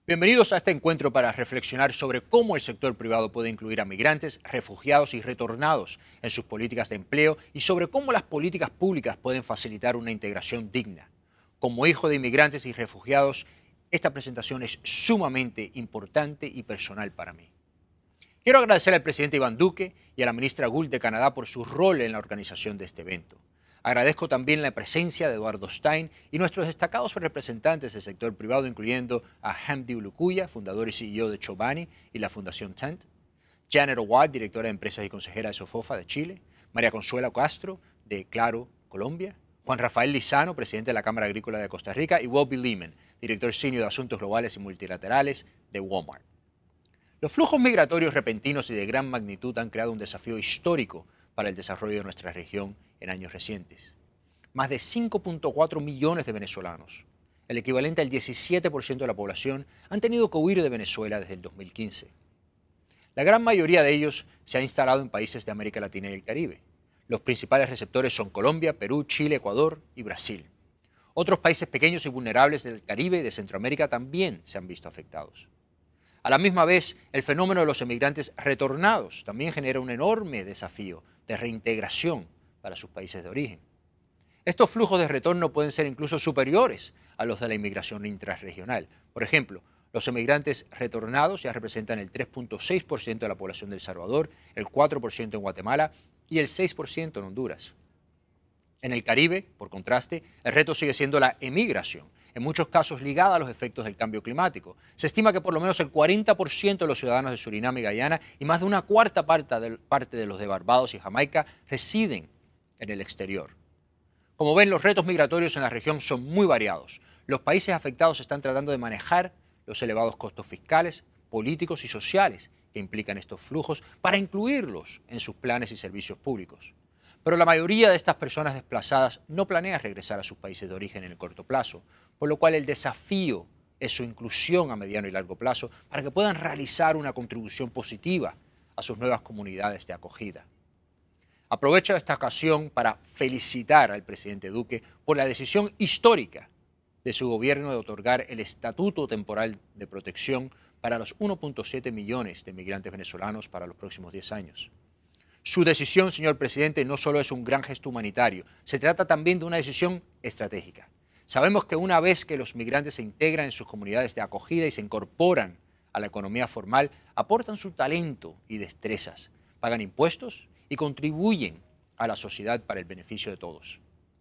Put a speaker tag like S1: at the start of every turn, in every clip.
S1: Bienvenidos a este encuentro para reflexionar sobre cómo el sector privado puede incluir a migrantes, refugiados y retornados en sus políticas de empleo y sobre cómo las políticas públicas pueden facilitar una integración digna. Como hijo de inmigrantes y refugiados, esta presentación es sumamente importante y personal para mí. Quiero agradecer al presidente Iván Duque y a la ministra Gould de Canadá por su rol en la organización de este evento. Agradezco también la presencia de Eduardo Stein y nuestros destacados representantes del sector privado, incluyendo a Hamdi Ulukuya, fundador y CEO de Chobani y la Fundación Tent, Janet Owad, directora de Empresas y consejera de Sofofa de Chile, María Consuelo Castro, de Claro, Colombia, Juan Rafael Lizano, presidente de la Cámara Agrícola de Costa Rica, y Wolby Lehman, director senior de Asuntos Globales y Multilaterales de Walmart. Los flujos migratorios repentinos y de gran magnitud han creado un desafío histórico para el desarrollo de nuestra región en años recientes. Más de 5.4 millones de venezolanos, el equivalente al 17% de la población, han tenido que huir de Venezuela desde el 2015. La gran mayoría de ellos se ha instalado en países de América Latina y el Caribe. Los principales receptores son Colombia, Perú, Chile, Ecuador y Brasil. Otros países pequeños y vulnerables del Caribe y de Centroamérica también se han visto afectados. A la misma vez, el fenómeno de los emigrantes retornados también genera un enorme desafío de reintegración para sus países de origen. Estos flujos de retorno pueden ser incluso superiores a los de la inmigración intrarregional. Por ejemplo, los emigrantes retornados ya representan el 3.6% de la población de El Salvador, el 4% en Guatemala y el 6% en Honduras. En el Caribe, por contraste, el reto sigue siendo la emigración, en muchos casos ligada a los efectos del cambio climático. Se estima que por lo menos el 40% de los ciudadanos de Surinam y Guyana y más de una cuarta parte de los de Barbados y Jamaica residen en el exterior. Como ven, los retos migratorios en la región son muy variados. Los países afectados están tratando de manejar los elevados costos fiscales, políticos y sociales que implican estos flujos para incluirlos en sus planes y servicios públicos. Pero la mayoría de estas personas desplazadas no planea regresar a sus países de origen en el corto plazo, por lo cual el desafío es su inclusión a mediano y largo plazo para que puedan realizar una contribución positiva a sus nuevas comunidades de acogida. Aprovecho esta ocasión para felicitar al presidente Duque por la decisión histórica de su gobierno de otorgar el estatuto temporal de protección para los 1.7 millones de migrantes venezolanos para los próximos 10 años. Su decisión, señor presidente, no solo es un gran gesto humanitario, se trata también de una decisión estratégica. Sabemos que una vez que los migrantes se integran en sus comunidades de acogida y se incorporan a la economía formal, aportan su talento y destrezas, pagan impuestos y contribuyen a la sociedad para el beneficio de todos.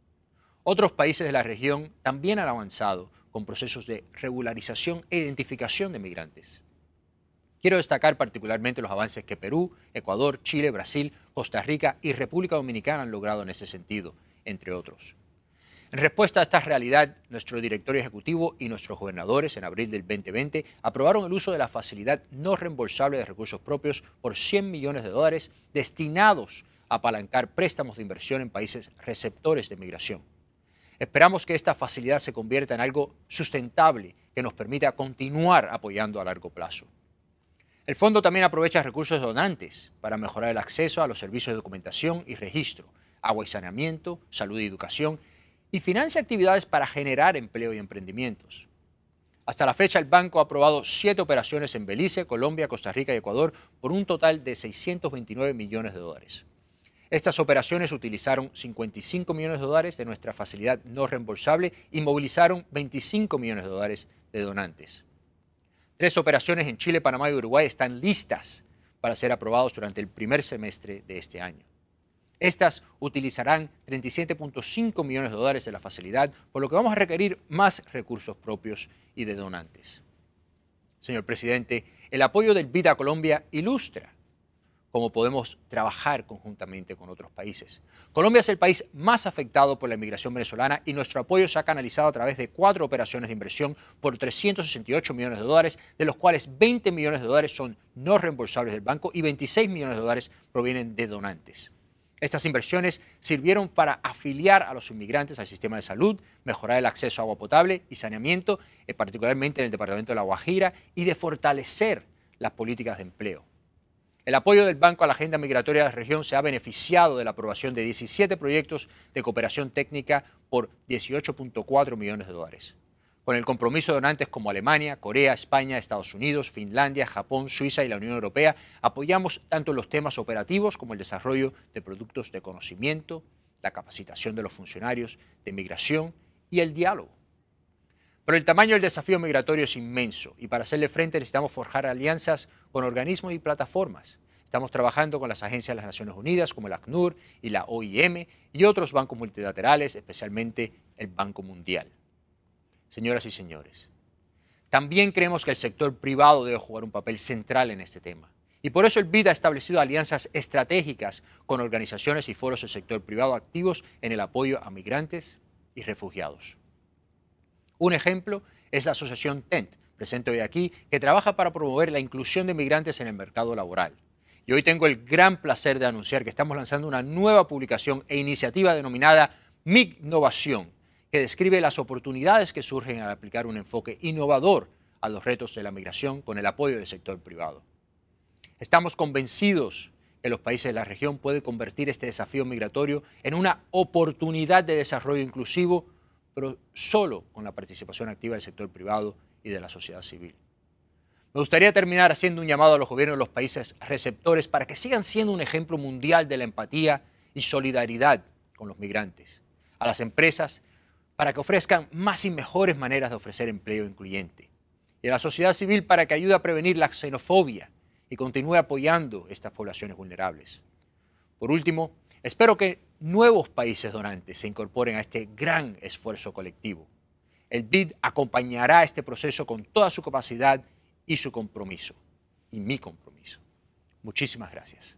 S1: Otros países de la región también han avanzado con procesos de regularización e identificación de migrantes. Quiero destacar particularmente los avances que Perú, Ecuador, Chile, Brasil, Costa Rica y República Dominicana han logrado en ese sentido, entre otros. En respuesta a esta realidad, nuestro directorio ejecutivo y nuestros gobernadores en abril del 2020 aprobaron el uso de la facilidad no reembolsable de recursos propios por $100 millones destinados a apalancar préstamos de inversión en países receptores de migración. Esperamos que esta facilidad se convierta en algo sustentable que nos permita continuar apoyando a largo plazo. El fondo también aprovecha recursos donantes para mejorar el acceso a los servicios de documentación y registro, agua y saneamiento, salud y educación, y financia actividades para generar empleo y emprendimientos. Hasta la fecha, el banco ha aprobado 7 operaciones en Belice, Colombia, Costa Rica y Ecuador por un total de $629 millones. Estas operaciones utilizaron $55 millones de nuestra facilidad no reembolsable y movilizaron $25 millones de donantes. 3 operaciones en Chile, Panamá y Uruguay están listas para ser aprobados durante el primer semestre de este año. Estas utilizarán $37.5 millones de la facilidad, por lo que vamos a requerir más recursos propios y de donantes. Señor presidente, el apoyo del BID a Colombia ilustra cómo podemos trabajar conjuntamente con otros países. Colombia es el país más afectado por la inmigración venezolana y nuestro apoyo se ha canalizado a través de 4 operaciones de inversión por $368 millones, de los cuales $20 millones son no reembolsables del banco y $26 millones provienen de donantes. Estas inversiones sirvieron para afiliar a los inmigrantes al sistema de salud, mejorar el acceso a agua potable y saneamiento, particularmente en el departamento de La Guajira, y de fortalecer las políticas de empleo. El apoyo del Banco a la agenda migratoria de la región se ha beneficiado de la aprobación de 17 proyectos de cooperación técnica por $18.4 millones. Con el compromiso de donantes como Alemania, Corea, España, Estados Unidos, Finlandia, Japón, Suiza y la Unión Europea, apoyamos tanto los temas operativos como el desarrollo de productos de conocimiento, la capacitación de los funcionarios, de migración y el diálogo. Pero el tamaño del desafío migratorio es inmenso y para hacerle frente necesitamos forjar alianzas con organismos y plataformas. Estamos trabajando con las agencias de las Naciones Unidas como el ACNUR y la OIM y otros bancos multilaterales, especialmente el Banco Mundial. Señoras y señores, también creemos que el sector privado debe jugar un papel central en este tema. Y por eso el BID ha establecido alianzas estratégicas con organizaciones y foros del sector privado activos en el apoyo a migrantes y refugiados. Un ejemplo es la asociación TENT, presente hoy aquí, que trabaja para promover la inclusión de migrantes en el mercado laboral. Y hoy tengo el gran placer de anunciar que estamos lanzando una nueva publicación e iniciativa denominada Mignovación, que describe las oportunidades que surgen al aplicar un enfoque innovador a los retos de la migración con el apoyo del sector privado. Estamos convencidos que los países de la región pueden convertir este desafío migratorio en una oportunidad de desarrollo inclusivo, pero solo con la participación activa del sector privado y de la sociedad civil. Me gustaría terminar haciendo un llamado a los gobiernos de los países receptores para que sigan siendo un ejemplo mundial de la empatía y solidaridad con los migrantes, a las empresas para que ofrezcan más y mejores maneras de ofrecer empleo incluyente, y a la sociedad civil para que ayude a prevenir la xenofobia y continúe apoyando estas poblaciones vulnerables. Por último, espero que nuevos países donantes se incorporen a este gran esfuerzo colectivo. El BID acompañará este proceso con toda su capacidad y su compromiso, y mi compromiso. Muchísimas gracias.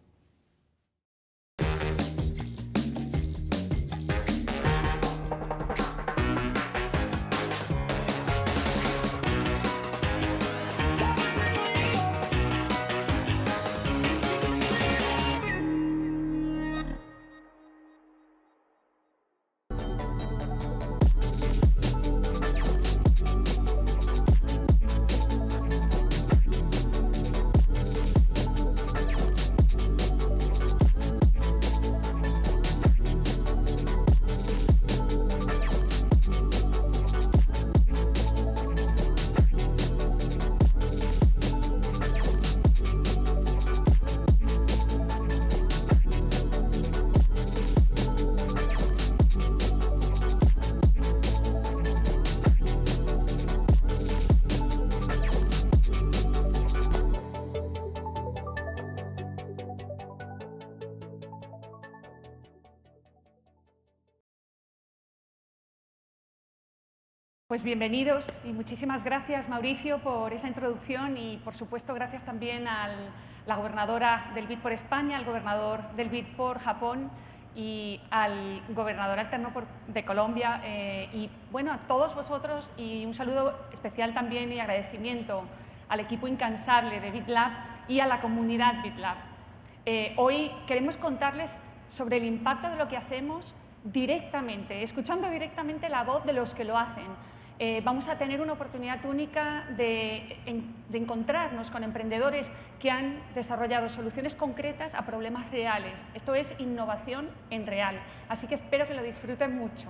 S2: Pues bienvenidos y muchísimas gracias, Mauricio, por esa introducción y, por supuesto, gracias también a la gobernadora del BID por España, al gobernador del BID por Japón y al gobernador alterno de Colombia y, bueno, a todos vosotros y un saludo especial también y agradecimiento al equipo incansable de BIDLab y a la comunidad BIDLab. Hoy queremos contarles sobre el impacto de lo que hacemos directamente, escuchando directamente la voz de los que lo hacen. Vamos a tener una oportunidad única de encontrarnos con emprendedores que han desarrollado soluciones concretas a problemas reales. Esto es innovación en real, así que espero que lo disfruten mucho.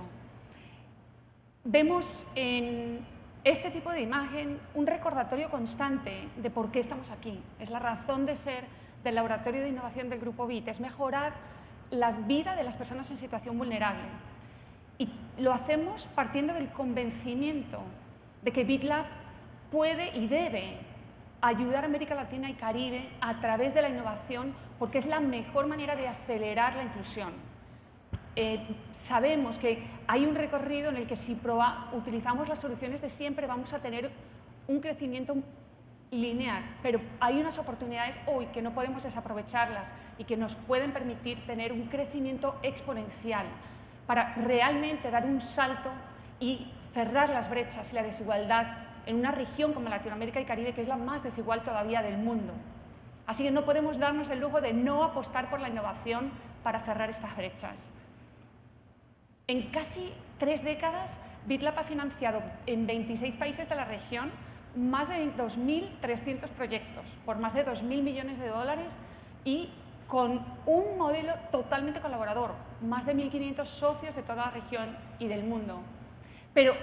S2: Vemos en este tipo de imagen un recordatorio constante de por qué estamos aquí. Es la razón de ser del Laboratorio de Innovación del Grupo BID, es mejorar la vida de las personas en situación vulnerable. Y lo hacemos partiendo del convencimiento de que BIDLab puede y debe ayudar a América Latina y Caribe a través de la innovación porque es la mejor manera de acelerar la inclusión. Sabemos que hay un recorrido en el que si utilizamos las soluciones de siempre vamos a tener un crecimiento lineal, pero hay unas oportunidades hoy que no podemos desaprovecharlas y que nos pueden permitir tener un crecimiento exponencial para realmente dar un salto y cerrar las brechas y la desigualdad en una región como Latinoamérica y Caribe, que es la más desigual todavía del mundo. Así que no podemos darnos el lujo de no apostar por la innovación para cerrar estas brechas. En casi 3 décadas, BIDLab ha financiado en 26 países de la región más de 2.300 proyectos por más de 2.000 millones de dólares y con un modelo totalmente colaborador, más de 1.500 socios de toda la región y del mundo. Pero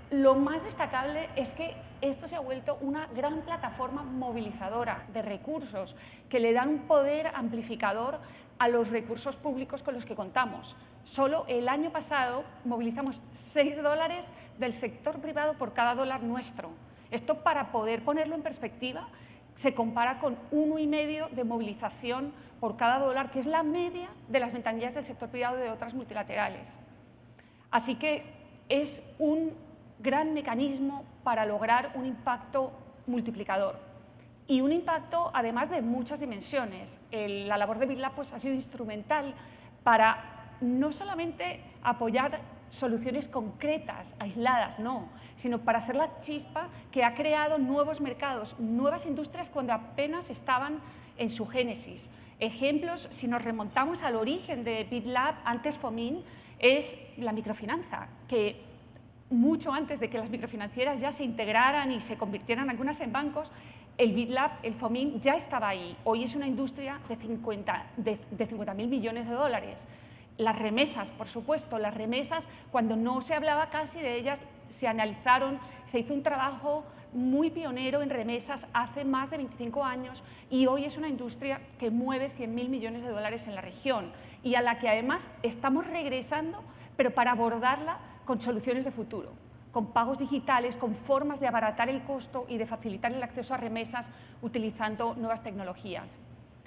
S2: Lo más destacable es que esto se ha vuelto una gran plataforma movilizadora de recursos que le dan un poder amplificador a los recursos públicos con los que contamos. Solo el año pasado movilizamos $6 del sector privado por cada dólar nuestro. Esto, para poder ponerlo en perspectiva, se compara con 1,5 de movilización por cada dólar, que es la media de las ventanillas del sector privado de otras multilaterales. Así que es un gran mecanismo para lograr un impacto multiplicador y un impacto además de muchas dimensiones. La labor de BitLab pues, ha sido instrumental para no solamente apoyar soluciones concretas, aisladas, no, sino para ser la chispa que ha creado nuevos mercados, nuevas industrias cuando apenas estaban en su génesis. Ejemplos, si nos remontamos al origen de BitLab, antes FOMIN, es la microfinanza, que mucho antes de que las microfinancieras ya se integraran y se convirtieran algunas en bancos, el BitLab, el FOMIN, ya estaba ahí. Hoy es una industria de 50.000 millones de dólares. Las remesas, por supuesto, las remesas, cuando no se hablaba casi de ellas, se analizaron, se hizo un trabajo muy pionero en remesas hace más de 25 años y hoy es una industria que mueve 100.000 millones de dólares en la región y a la que además estamos regresando, pero para abordarla con soluciones de futuro, con pagos digitales, con formas de abaratar el costo y de facilitar el acceso a remesas utilizando nuevas tecnologías.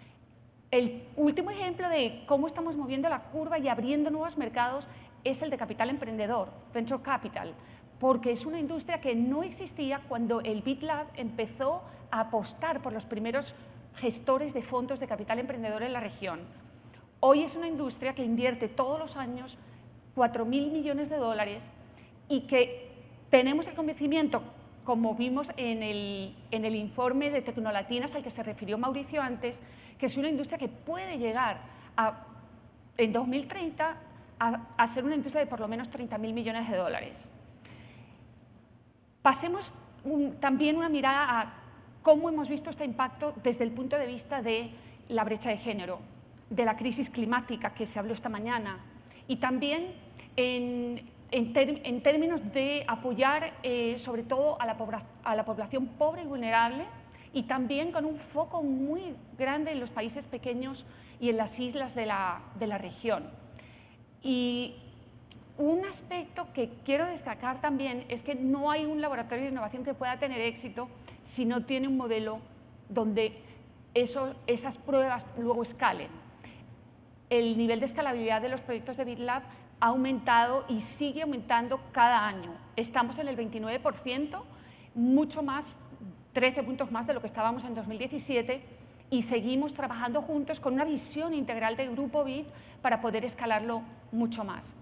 S2: El último ejemplo de cómo estamos moviendo la curva y abriendo nuevos mercados es el de capital emprendedor, Venture Capital, porque es una industria que no existía cuando el BitLab empezó a apostar por los primeros gestores de fondos de capital emprendedor en la región. Hoy es una industria que invierte todos los años 4.000 millones de dólares y que tenemos el convencimiento, como vimos en el informe de Tecnolatinas al que se refirió Mauricio antes, que es una industria que puede llegar en 2030 a ser una industria de por lo menos 30.000 millones de dólares. Pasemos también una mirada a cómo hemos visto este impacto desde el punto de vista de la brecha de género, de la crisis climática que se habló esta mañana, y también en términos de apoyar sobre todo a la población pobre y vulnerable y también con un foco muy grande en los países pequeños y en las islas de la región. Y un aspecto que quiero destacar también es que no hay un laboratorio de innovación que pueda tener éxito si no tiene un modelo donde esas pruebas luego escalen. El nivel de escalabilidad de los proyectos de BitLab ha aumentado y sigue aumentando cada año. Estamos en el 29%, mucho más, 13 puntos más de lo que estábamos en 2017 y seguimos trabajando juntos con una visión integral del Grupo Bit para poder escalarlo mucho más.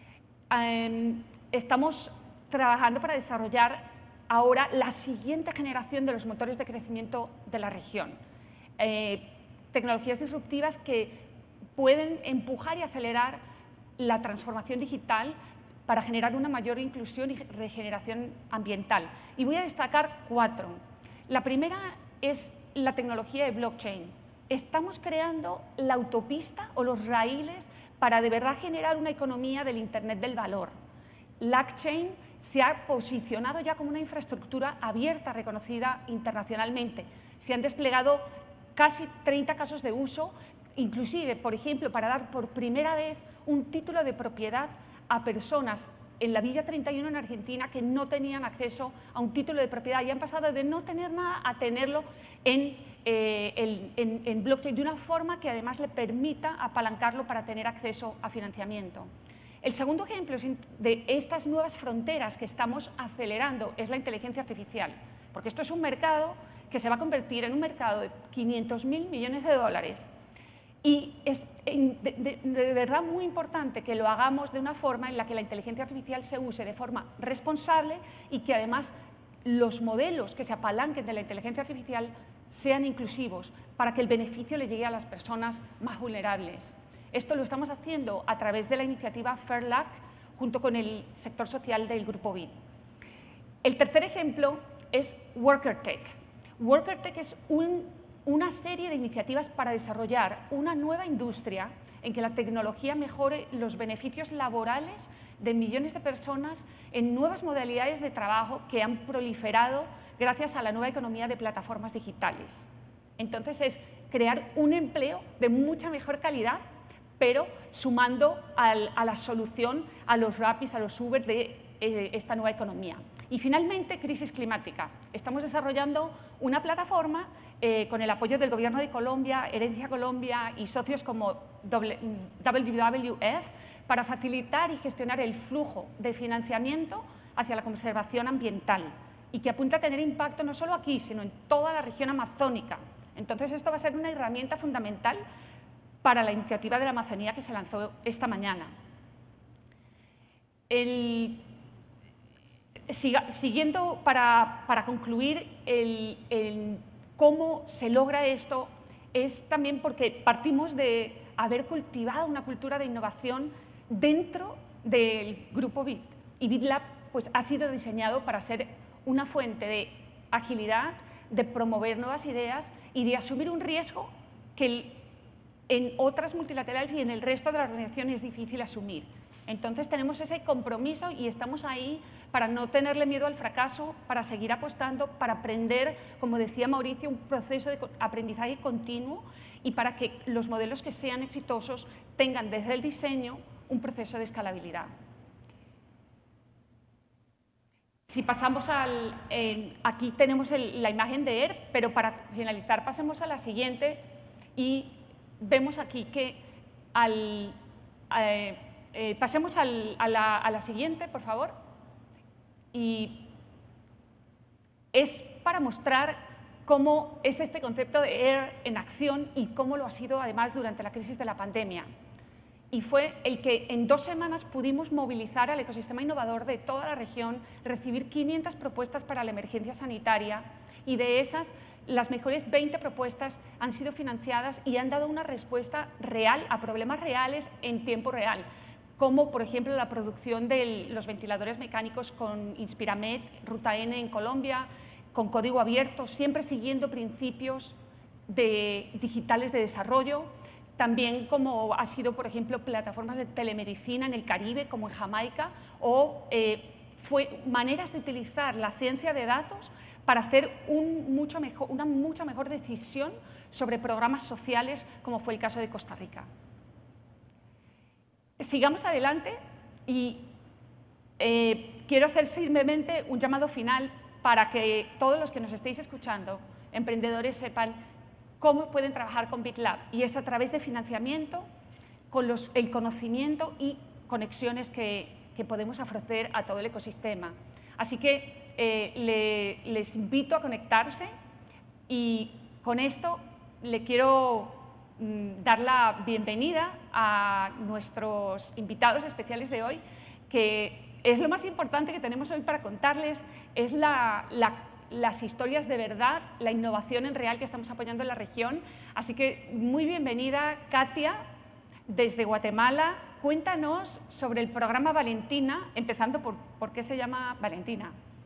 S2: Estamos trabajando para desarrollar ahora la siguiente generación de los motores de crecimiento de la región. Tecnologías disruptivas que pueden empujar y acelerar la transformación digital para generar una mayor inclusión y regeneración ambiental. Y voy a destacar 4. La primera es la tecnología de blockchain. Estamos creando la autopista o los raíles para de verdad generar una economía del Internet del valor. LACchain se ha posicionado ya como una infraestructura abierta, reconocida internacionalmente. Se han desplegado casi 30 casos de uso, inclusive, por ejemplo, para dar por primera vez un título de propiedad a personas en la Villa 31 en Argentina que no tenían acceso a un título de propiedad y han pasado de no tener nada a tenerlo en blockchain de una forma que además le permita apalancarlo para tener acceso a financiamiento. El segundo ejemplo de estas nuevas fronteras que estamos acelerando es la inteligencia artificial, porque esto es un mercado que se va a convertir en un mercado de 500.000 millones de dólares. Y es de verdad muy importante que lo hagamos de una forma en la que la inteligencia artificial se use de forma responsable y que además los modelos que se apalanquen de la inteligencia artificial sean inclusivos para que el beneficio le llegue a las personas más vulnerables. Esto lo estamos haciendo a través de la iniciativa FairLac junto con el sector social del Grupo Bit. El tercer ejemplo es WorkerTech. WorkerTech es una serie de iniciativas para desarrollar una nueva industria en que la tecnología mejore los beneficios laborales de millones de personas en nuevas modalidades de trabajo que han proliferado gracias a la nueva economía de plataformas digitales. Entonces es crear un empleo de mucha mejor calidad, pero sumando a la solución a los Rapis, a los Uber de esta nueva economía. Y finalmente, crisis climática. Estamos desarrollando una plataforma con el apoyo del Gobierno de Colombia, Herencia Colombia y socios como WWF para facilitar y gestionar el flujo de financiamiento hacia la conservación ambiental y que apunta a tener impacto no solo aquí, sino en toda la región amazónica. Entonces, esto va a ser una herramienta fundamental para la iniciativa de la Amazonía que se lanzó esta mañana. Siguiendo para concluir, cómo se logra esto es también porque partimos de haber cultivado una cultura de innovación dentro del grupo BIT. Y BitLab pues, ha sido diseñado para ser una fuente de agilidad, de promover nuevas ideas y de asumir un riesgo que en otras multilaterales y en el resto de la organización es difícil asumir. Entonces tenemos ese compromiso y estamos ahí para no tenerle miedo al fracaso, para seguir apostando, para aprender, como decía Mauricio, un proceso de aprendizaje continuo y para que los modelos que sean exitosos tengan desde el diseño un proceso de escalabilidad. Si pasamos aquí tenemos la imagen de ERP, pero para finalizar pasemos a la siguiente y vemos aquí que pasemos a la siguiente, por favor. Y es para mostrar cómo es este concepto de ERP en acción y cómo lo ha sido además durante la crisis de la pandemia. Y fue el que en 2 semanas pudimos movilizar al ecosistema innovador de toda la región, recibir 500 propuestas para la emergencia sanitaria y de esas las mejores 20 propuestas han sido financiadas y han dado una respuesta real a problemas reales en tiempo real, como por ejemplo la producción de los ventiladores mecánicos con Inspiramed, Ruta N en Colombia, con código abierto, siempre siguiendo principios digitales de desarrollo. También como ha sido, por ejemplo, plataformas de telemedicina en el Caribe, como en Jamaica, o maneras de utilizar la ciencia de datos para hacer una mucha mejor decisión sobre programas sociales, como fue el caso de Costa Rica. Sigamos adelante y quiero hacer simplemente un llamado final para que todos los que nos estéis escuchando, emprendedores, sepan cómo pueden trabajar con BitLab, y es a través de financiamiento, con el conocimiento y conexiones que podemos ofrecer a todo el ecosistema. Así que les invito a conectarse y con esto le quiero dar la bienvenida a nuestros invitados especiales de hoy, que es lo más importante que tenemos hoy para contarles, es las historias de verdad, la innovación en real que estamos apoyando en la región. Así que muy bienvenida, Katia, desde Guatemala. Cuéntanos sobre el programa Valentina, empezando por qué se llama Valentina.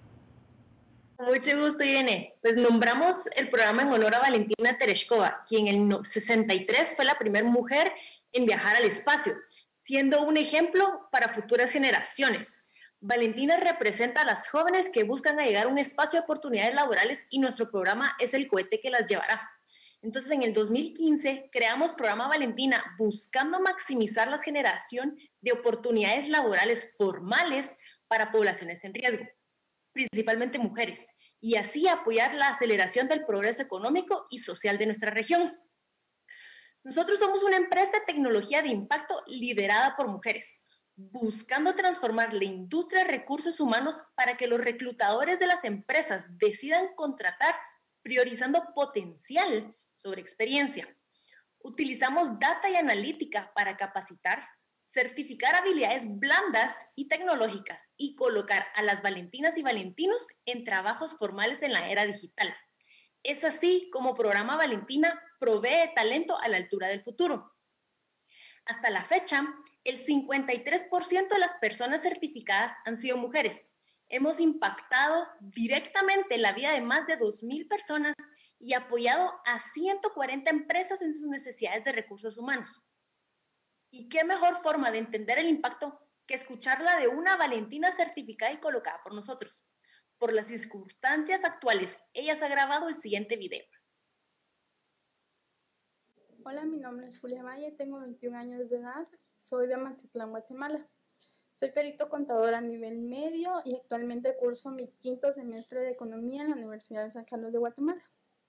S3: Mucho gusto, Irene. Pues nombramos el programa en honor a Valentina Tereshkova, quien en el 63 fue la primera mujer en viajar al espacio, siendo un ejemplo para futuras generaciones. Valentina representa a las jóvenes que buscan llegar a un espacio de oportunidades laborales y nuestro programa es el cohete que las llevará. Entonces, en el 2015 creamos programa Valentina buscando maximizar la generación de oportunidades laborales formales para poblaciones en riesgo, principalmente mujeres, y así apoyar la aceleración del progreso económico y social de nuestra región. Nosotros somos una empresa de tecnología de impacto liderada por mujeres, buscando transformar la industria de recursos humanos para que los reclutadores de las empresas decidan contratar priorizando potencial sobre experiencia. Utilizamos data y analítica para capacitar, certificar habilidades blandas y tecnológicas y colocar a las valentinas y valentinos en trabajos formales en la era digital. Es así como Programa Valentina provee talento a la altura del futuro. Hasta la fecha, el 53% de las personas certificadas han sido mujeres. Hemos impactado directamente la vida de más de 2,000 personas y apoyado a 140 empresas en sus necesidades de recursos humanos. ¿Y qué mejor forma de entender el impacto que escucharla de una Valentina certificada y colocada por nosotros. Por las circunstancias actuales, ella se ha grabado el siguiente video.
S4: Hola, mi nombre es Julia Valle, tengo 21 años de edad, soy de Mantitlán, Guatemala. Soy perito contador a nivel medio y actualmente curso mi 5º semestre de Economía en la Universidad de San Carlos de Guatemala.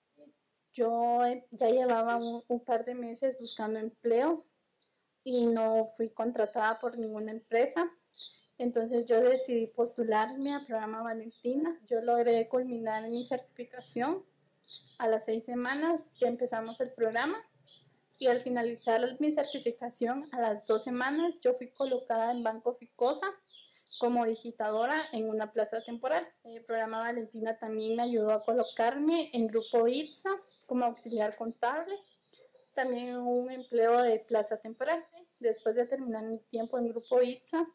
S4: Yo ya llevaba un par de meses buscando empleo y no fui contratada por ninguna empresa. Entonces yo decidí postularme al programa Valentina. Yo logré culminar mi certificación a las 6 semanas que empezamos el programa. Y al finalizar mi certificación, a las 2 semanas, yo fui colocada en Banco Ficosa como digitadora en una plaza temporal. El programa Valentina también me ayudó a colocarme en Grupo ITSA como auxiliar contable, también un empleo de plaza temporal. Después de terminar mi tiempo en Grupo ITSA,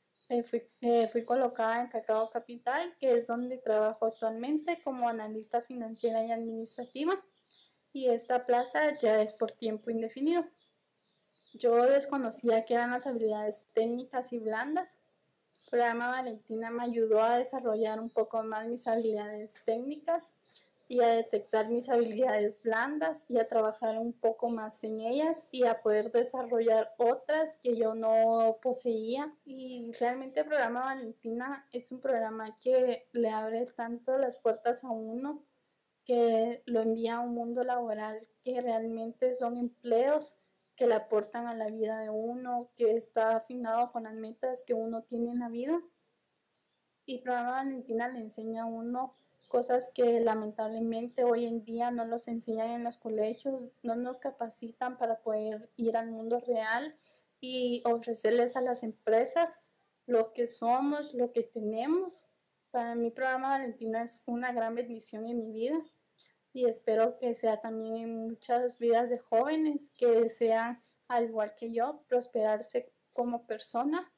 S4: fui colocada en Cacao Capital, que es donde trabajo actualmente como analista financiera y administrativa. Y esta plaza ya es por tiempo indefinido. Yo desconocía qué eran las habilidades técnicas y blandas. El programa Valentina me ayudó a desarrollar un poco más mis habilidades técnicas y a detectar mis habilidades blandas y a trabajar un poco más en ellas y a poder desarrollar otras que yo no poseía. Y realmente el programa Valentina es un programa que le abre tanto las puertas a uno, que lo envía a un mundo laboral que realmente son empleos que le aportan a la vida de uno, que está afinado con las metas que uno tiene en la vida. Y el programa Valentina le enseña a uno cosas que lamentablemente hoy en día no los enseñan en los colegios, no nos capacitan para poder ir al mundo real y ofrecerles a las empresas lo que somos, lo que tenemos. Para mí, el programa Valentina es una gran bendición en mi vida. Y espero que sea también en muchas vidas de jóvenes que desean, al igual que yo, prosperarse como persona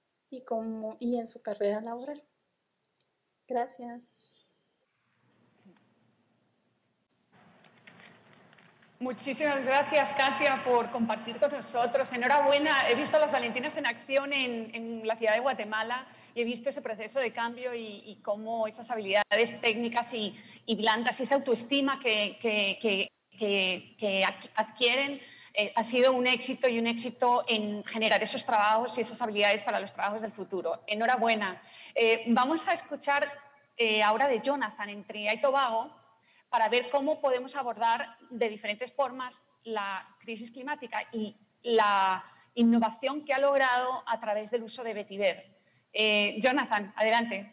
S4: y en su carrera laboral. Gracias.
S2: Muchísimas gracias, Katia, por compartir con nosotros. Enhorabuena. He visto a las Valentinas en acción en la ciudad de Guatemala y he visto ese proceso de cambio y cómo esas habilidades técnicas y blandas y esa autoestima que adquieren ha sido un éxito y un éxito en generar esos trabajos y esas habilidades para los trabajos del futuro. Enhorabuena. Vamos a escuchar ahora de Jonathan en Trinidad y Tobago para ver cómo podemos abordar de diferentes formas la crisis climática y la innovación que ha logrado a través del uso de vetiver. Jonathan, adelante.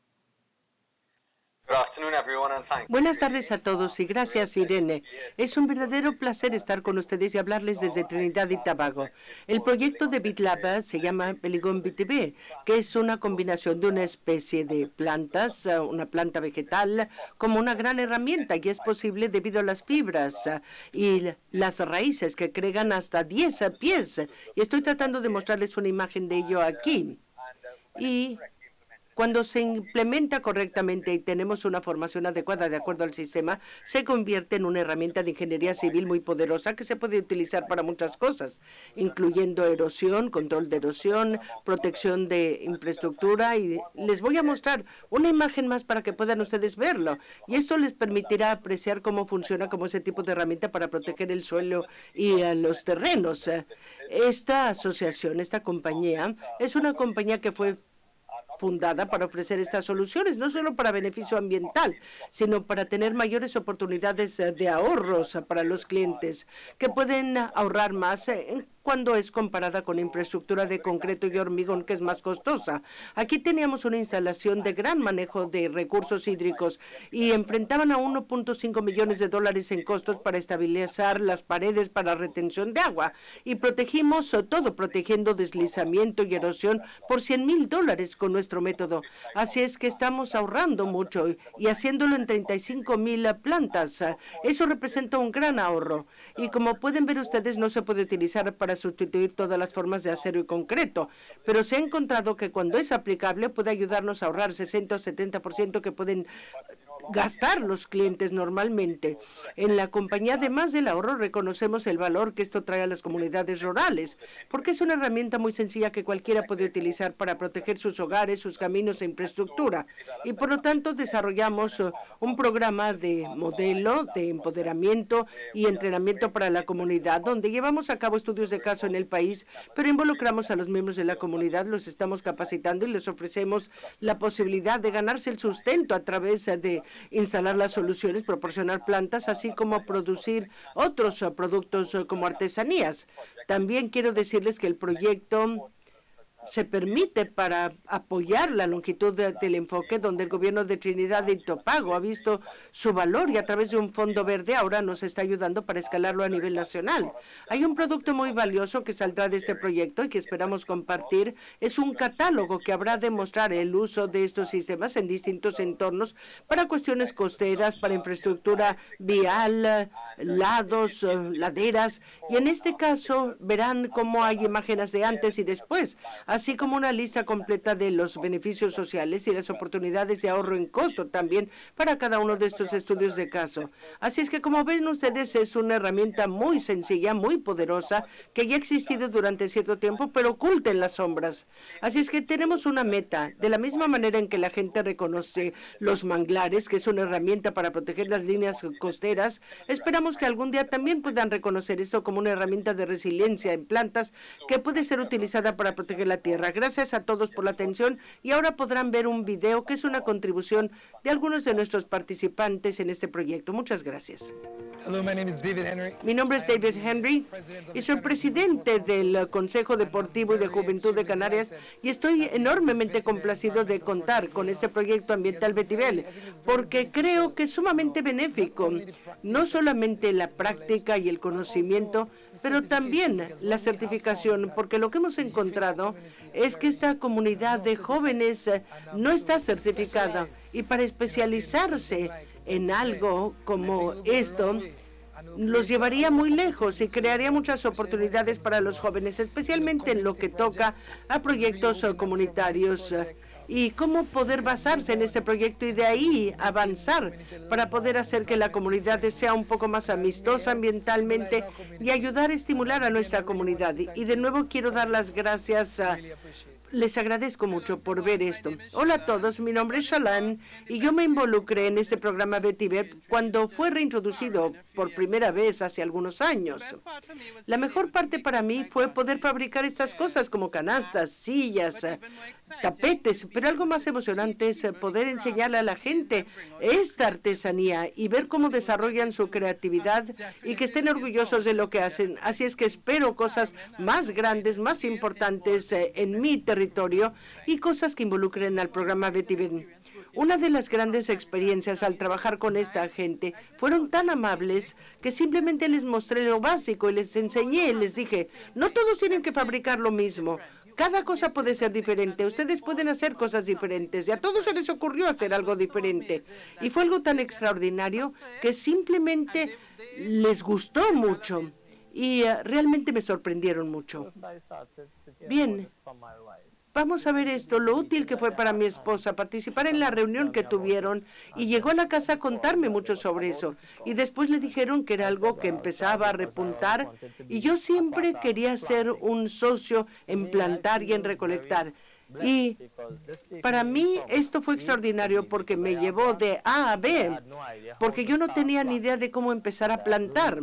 S5: Buenas tardes a todos y gracias, Irene. Es un verdadero placer estar con ustedes y hablarles desde Trinidad y Tobago. El proyecto de BitLab se llama Peligón vetiver, que es una combinación de una especie de plantas, una planta vegetal, como una gran herramienta, y es posible debido a las fibras y las raíces que crean hasta 10 pies. Y estoy tratando de mostrarles una imagen de ello aquí. Y cuando se implementa correctamente y tenemos una formación adecuada de acuerdo al sistema, se convierte en una herramienta de ingeniería civil muy poderosa que se puede utilizar para muchas cosas, incluyendo erosión, control de erosión, protección de infraestructura. Y les voy a mostrar una imagen más para que puedan ustedes verlo. Y esto les permitirá apreciar cómo funciona como ese tipo de herramienta para proteger el suelo y los terrenos. Esta asociación, esta compañía, es una compañía que fue fundada para ofrecer estas soluciones, no solo para beneficio ambiental, sino para tener mayores oportunidades de ahorros para los clientes, que pueden ahorrar más cuando es comparada con infraestructura de concreto y hormigón, que es más costosa. Aquí teníamos una instalación de gran manejo de recursos hídricos y enfrentaban a 1.5 millones de dólares en costos para estabilizar las paredes para retención de agua. Y protegimos todo, protegiendo deslizamiento y erosión por $100,000 con nuestro método. Así es que estamos ahorrando mucho y haciéndolo en 35,000 plantas. Eso representa un gran ahorro. Y como pueden ver ustedes, no se puede utilizar para sustituir todas las formas de acero y concreto, pero se ha encontrado que cuando es aplicable puede ayudarnos a ahorrar 60 o 70% que pueden gastar los clientes normalmente. En la compañía, además del ahorro, reconocemos el valor que esto trae a las comunidades rurales, porque es una herramienta muy sencilla que cualquiera puede utilizar para proteger sus hogares, sus caminos e infraestructura. Y por lo tanto, desarrollamos un programa de modelo de empoderamiento y entrenamiento para la comunidad, donde llevamos a cabo estudios de caso en el país, pero involucramos a los miembros de la comunidad, los estamos capacitando y les ofrecemos la posibilidad de ganarse el sustento a través de instalar las soluciones, proporcionar plantas, así como producir otros productos como artesanías. También quiero decirles que el proyecto se permite para apoyar la longitud del enfoque, donde el gobierno de Trinidad y Tobago ha visto su valor y a través de un fondo verde ahora nos está ayudando para escalarlo a nivel nacional. Hay un producto muy valioso que saldrá de este proyecto y que esperamos compartir. Es un catálogo que habrá de mostrar el uso de estos sistemas en distintos entornos para cuestiones costeras, para infraestructura vial, lados, laderas. Y en este caso verán cómo hay imágenes de antes y después, así como una lista completa de los beneficios sociales y las oportunidades de ahorro en costo también para cada uno de estos estudios de caso. Así es que, como ven ustedes, es una herramienta muy sencilla, muy poderosa, que ya ha existido durante cierto tiempo, pero oculta en las sombras. Así es que tenemos una meta. De la misma manera en que la gente reconoce los manglares, que es una herramienta para proteger las líneas costeras, esperamos que algún día también puedan reconocer esto como una herramienta de resiliencia en plantas que puede ser utilizada para proteger la tierra. Gracias a todos por la atención y ahora podrán ver un video que es una contribución de algunos de nuestros participantes en este proyecto. Muchas gracias.
S6: Hello, my name is David Henry.
S5: Mi nombre es David Henry y soy presidente del Consejo Deportivo y de Juventud de Canarias y estoy enormemente complacido de contar con este proyecto ambiental Betibel porque creo que es sumamente benéfico, no solamente la práctica y el conocimiento, pero también la certificación, porque lo que hemos encontrado es que esta comunidad de jóvenes no está certificada y para especializarse en algo como esto los llevaría muy lejos y crearía muchas oportunidades para los jóvenes, especialmente en lo que toca a proyectos comunitarios y cómo poder basarse en este proyecto y de ahí avanzar para poder hacer que la comunidad sea un poco más amistosa ambientalmente y ayudar a estimular a nuestra comunidad. Y de nuevo quiero dar las gracias a les agradezco mucho por ver esto. Hola a todos, mi nombre es Shalan y yo me involucré en este programa Betibel cuando fue reintroducido por primera vez hace algunos años. La mejor parte para mí fue poder fabricar estas cosas como canastas, sillas, tapetes, pero algo más emocionante es poder enseñarle a la gente esta artesanía y ver cómo desarrollan su creatividad y que estén orgullosos de lo que hacen. Así es que espero cosas más grandes, más importantes en mi territorio y cosas que involucren al programa Betibel. Una de las grandes experiencias al trabajar con esta gente fueron tan amables que simplemente les mostré lo básico y les enseñé, les dije, no todos tienen que fabricar lo mismo. Cada cosa puede ser diferente. Ustedes pueden hacer cosas diferentes. Y a todos se les ocurrió hacer algo diferente. Y fue algo tan extraordinario que simplemente les gustó mucho. Y realmente me sorprendieron mucho. Bien. Vamos a ver esto, lo útil que fue para mi esposa participar en la reunión que tuvieron y llegó a la casa a contarme mucho sobre eso. Y después le dijeron que era algo que empezaba a repuntar y yo siempre quería ser un socio en plantar y en recolectar. Y para mí esto fue extraordinario porque me llevó de A a B, porque yo no tenía ni idea de cómo empezar a plantar.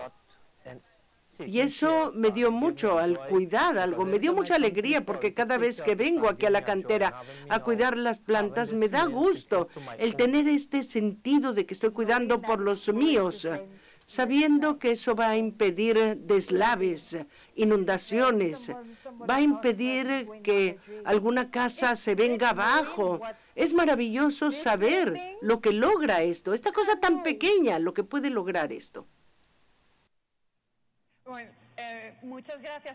S5: Y eso me dio mucho al cuidar algo, me dio mucha alegría porque cada vez que vengo aquí a la cantera a cuidar las plantas me da gusto el tener este sentido de que estoy cuidando por los míos, sabiendo que eso va a impedir deslaves, inundaciones, va a impedir que alguna casa se venga abajo. Es maravilloso saber lo que logra esto, esta cosa tan pequeña, lo que puede lograr esto.
S2: Bueno, muchas gracias.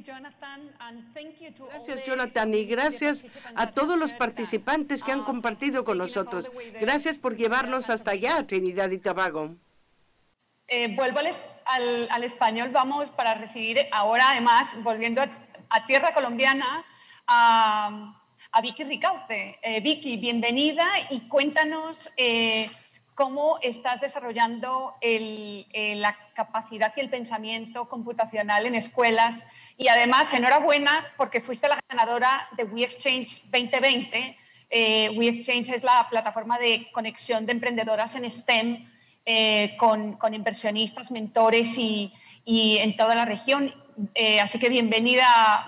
S5: Gracias, Jonathan, y gracias a todos los participantes que han compartido con nosotros. Gracias por llevarnos hasta allá, a Trinidad y Tobago.
S2: Vuelvo al español. Vamos para recibir ahora, además, volviendo a tierra colombiana, a Vicky Ricaurte. Vicky, bienvenida y cuéntanos cómo estás desarrollando la capacidad y el pensamiento computacional en escuelas. Y además, enhorabuena, porque fuiste la ganadora de WeExchange 2020. WeExchange es la plataforma de conexión de emprendedoras en STEM con inversionistas, mentores y en toda la región. Así que bienvenida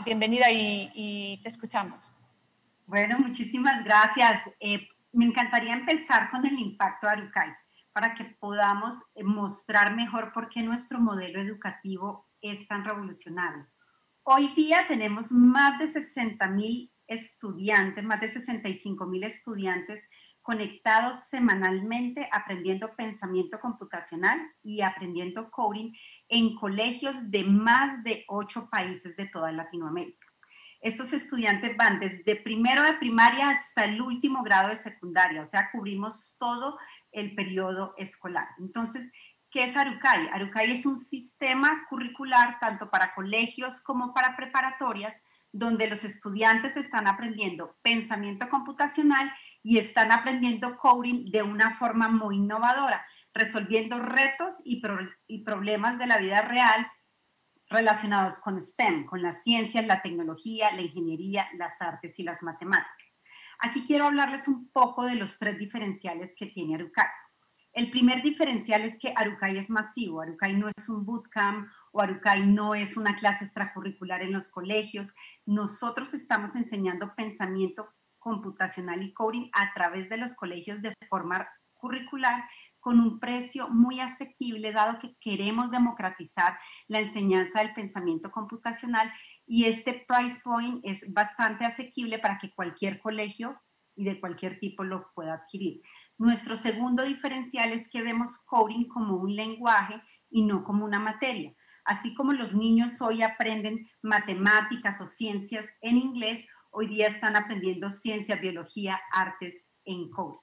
S2: y te escuchamos.
S7: Bueno, muchísimas gracias. Me encantaría empezar con el impacto de Arucay para que podamos mostrar mejor por qué nuestro modelo educativo es tan revolucionario. Hoy día tenemos más de 60.000 estudiantes, más de 65.000 estudiantes conectados semanalmente aprendiendo pensamiento computacional y aprendiendo coding en colegios de más de 8 países de toda Latinoamérica. Estos estudiantes van desde primero de primaria hasta el último grado de secundaria, o sea, cubrimos todo el periodo escolar. Entonces, ¿qué es Arucay? Arucay es un sistema curricular tanto para colegios como para preparatorias, donde los estudiantes están aprendiendo pensamiento computacional y están aprendiendo coding de una forma muy innovadora, resolviendo retos y problemas de la vida real relacionados con STEM, con las ciencias, la tecnología, la ingeniería, las artes y las matemáticas. Aquí quiero hablarles un poco de los 3 diferenciales que tiene Arucay. El primer diferencial es que Arucay es masivo. Arucay no es un bootcamp o Arucay no es una clase extracurricular en los colegios. Nosotros estamos enseñando pensamiento computacional y coding a través de los colegios de forma curricular con un precio muy asequible, dado que queremos democratizar la enseñanza del pensamiento computacional, y este price point es bastante asequible para que cualquier colegio y de cualquier tipo lo pueda adquirir. Nuestro segundo diferencial es que vemos coding como un lenguaje y no como una materia. Así como los niños hoy aprenden matemáticas o ciencias en inglés, hoy día están aprendiendo ciencia, biología, artes en coding.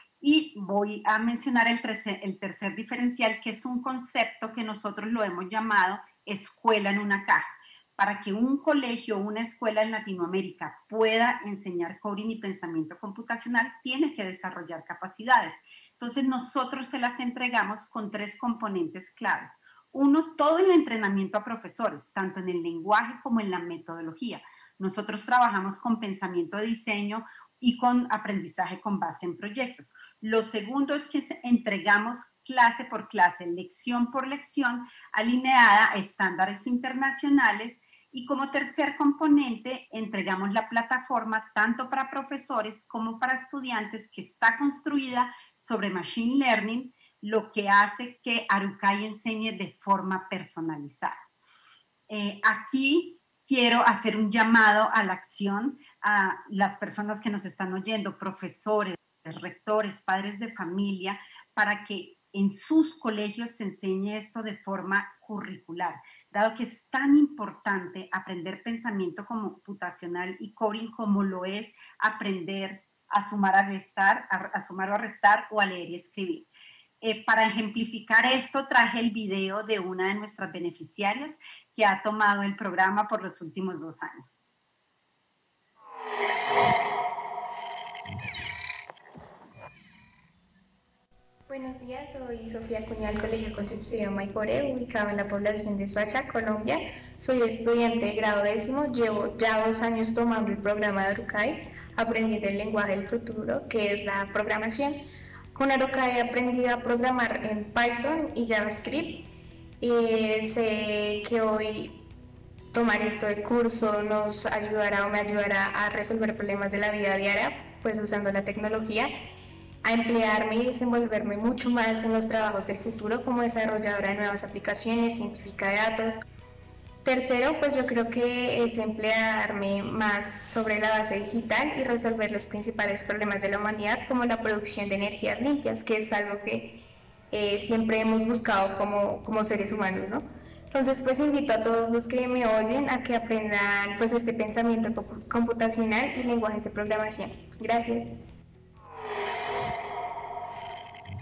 S7: Y voy a mencionar el tercer diferencial, que es un concepto que nosotros lo hemos llamado escuela en una caja. Para que un colegio o una escuela en Latinoamérica pueda enseñar coding y pensamiento computacional, tiene que desarrollar capacidades. Entonces, nosotros se las entregamos con 3 componentes claves. Uno, todo el entrenamiento a profesores, tanto en el lenguaje como en la metodología. Nosotros trabajamos con pensamiento de diseño y con aprendizaje con base en proyectos. Lo segundo es que entregamos clase por clase, lección por lección, alineada a estándares internacionales. Y como tercer componente, entregamos la plataforma tanto para profesores como para estudiantes, que está construida sobre Machine Learning, lo que hace que Arucay enseñe de forma personalizada. Aquí quiero hacer un llamado a la acción a las personas que nos están oyendo, profesores, rectores, padres de familia, para que en sus colegios se enseñe esto de forma curricular, dado que es tan importante aprender pensamiento computacional y coding como lo es aprender a sumar, a sumar o a restar, o a leer y escribir. Para ejemplificar esto, traje el video de una de nuestras beneficiarias que ha tomado el programa por los últimos 2 años.
S8: Buenos días, soy Sofía Cuñal, Colegio Concepción Maiporé, ubicado en la población de Soacha, Colombia. Soy estudiante de grado 10º, llevo ya 2 años tomando el programa de Arucay, aprendiendo el lenguaje del futuro, que es la programación. Con Arucay he aprendido a programar en Python y JavaScript. Sé que hoy tomar esto de curso nos ayudará o me ayudará a resolver problemas de la vida diaria, pues usando la tecnología, a emplearme y desenvolverme mucho más en los trabajos del futuro como desarrolladora de nuevas aplicaciones, científica de datos. Tercero, pues yo creo que es emplearme más sobre la base digital y resolver los principales problemas de la humanidad, como la producción de energías limpias, que es algo que siempre hemos buscado como seres humanos, ¿no? Entonces, pues invito a todos los que me oyen a que aprendan pues este pensamiento computacional y lenguajes de programación. Gracias.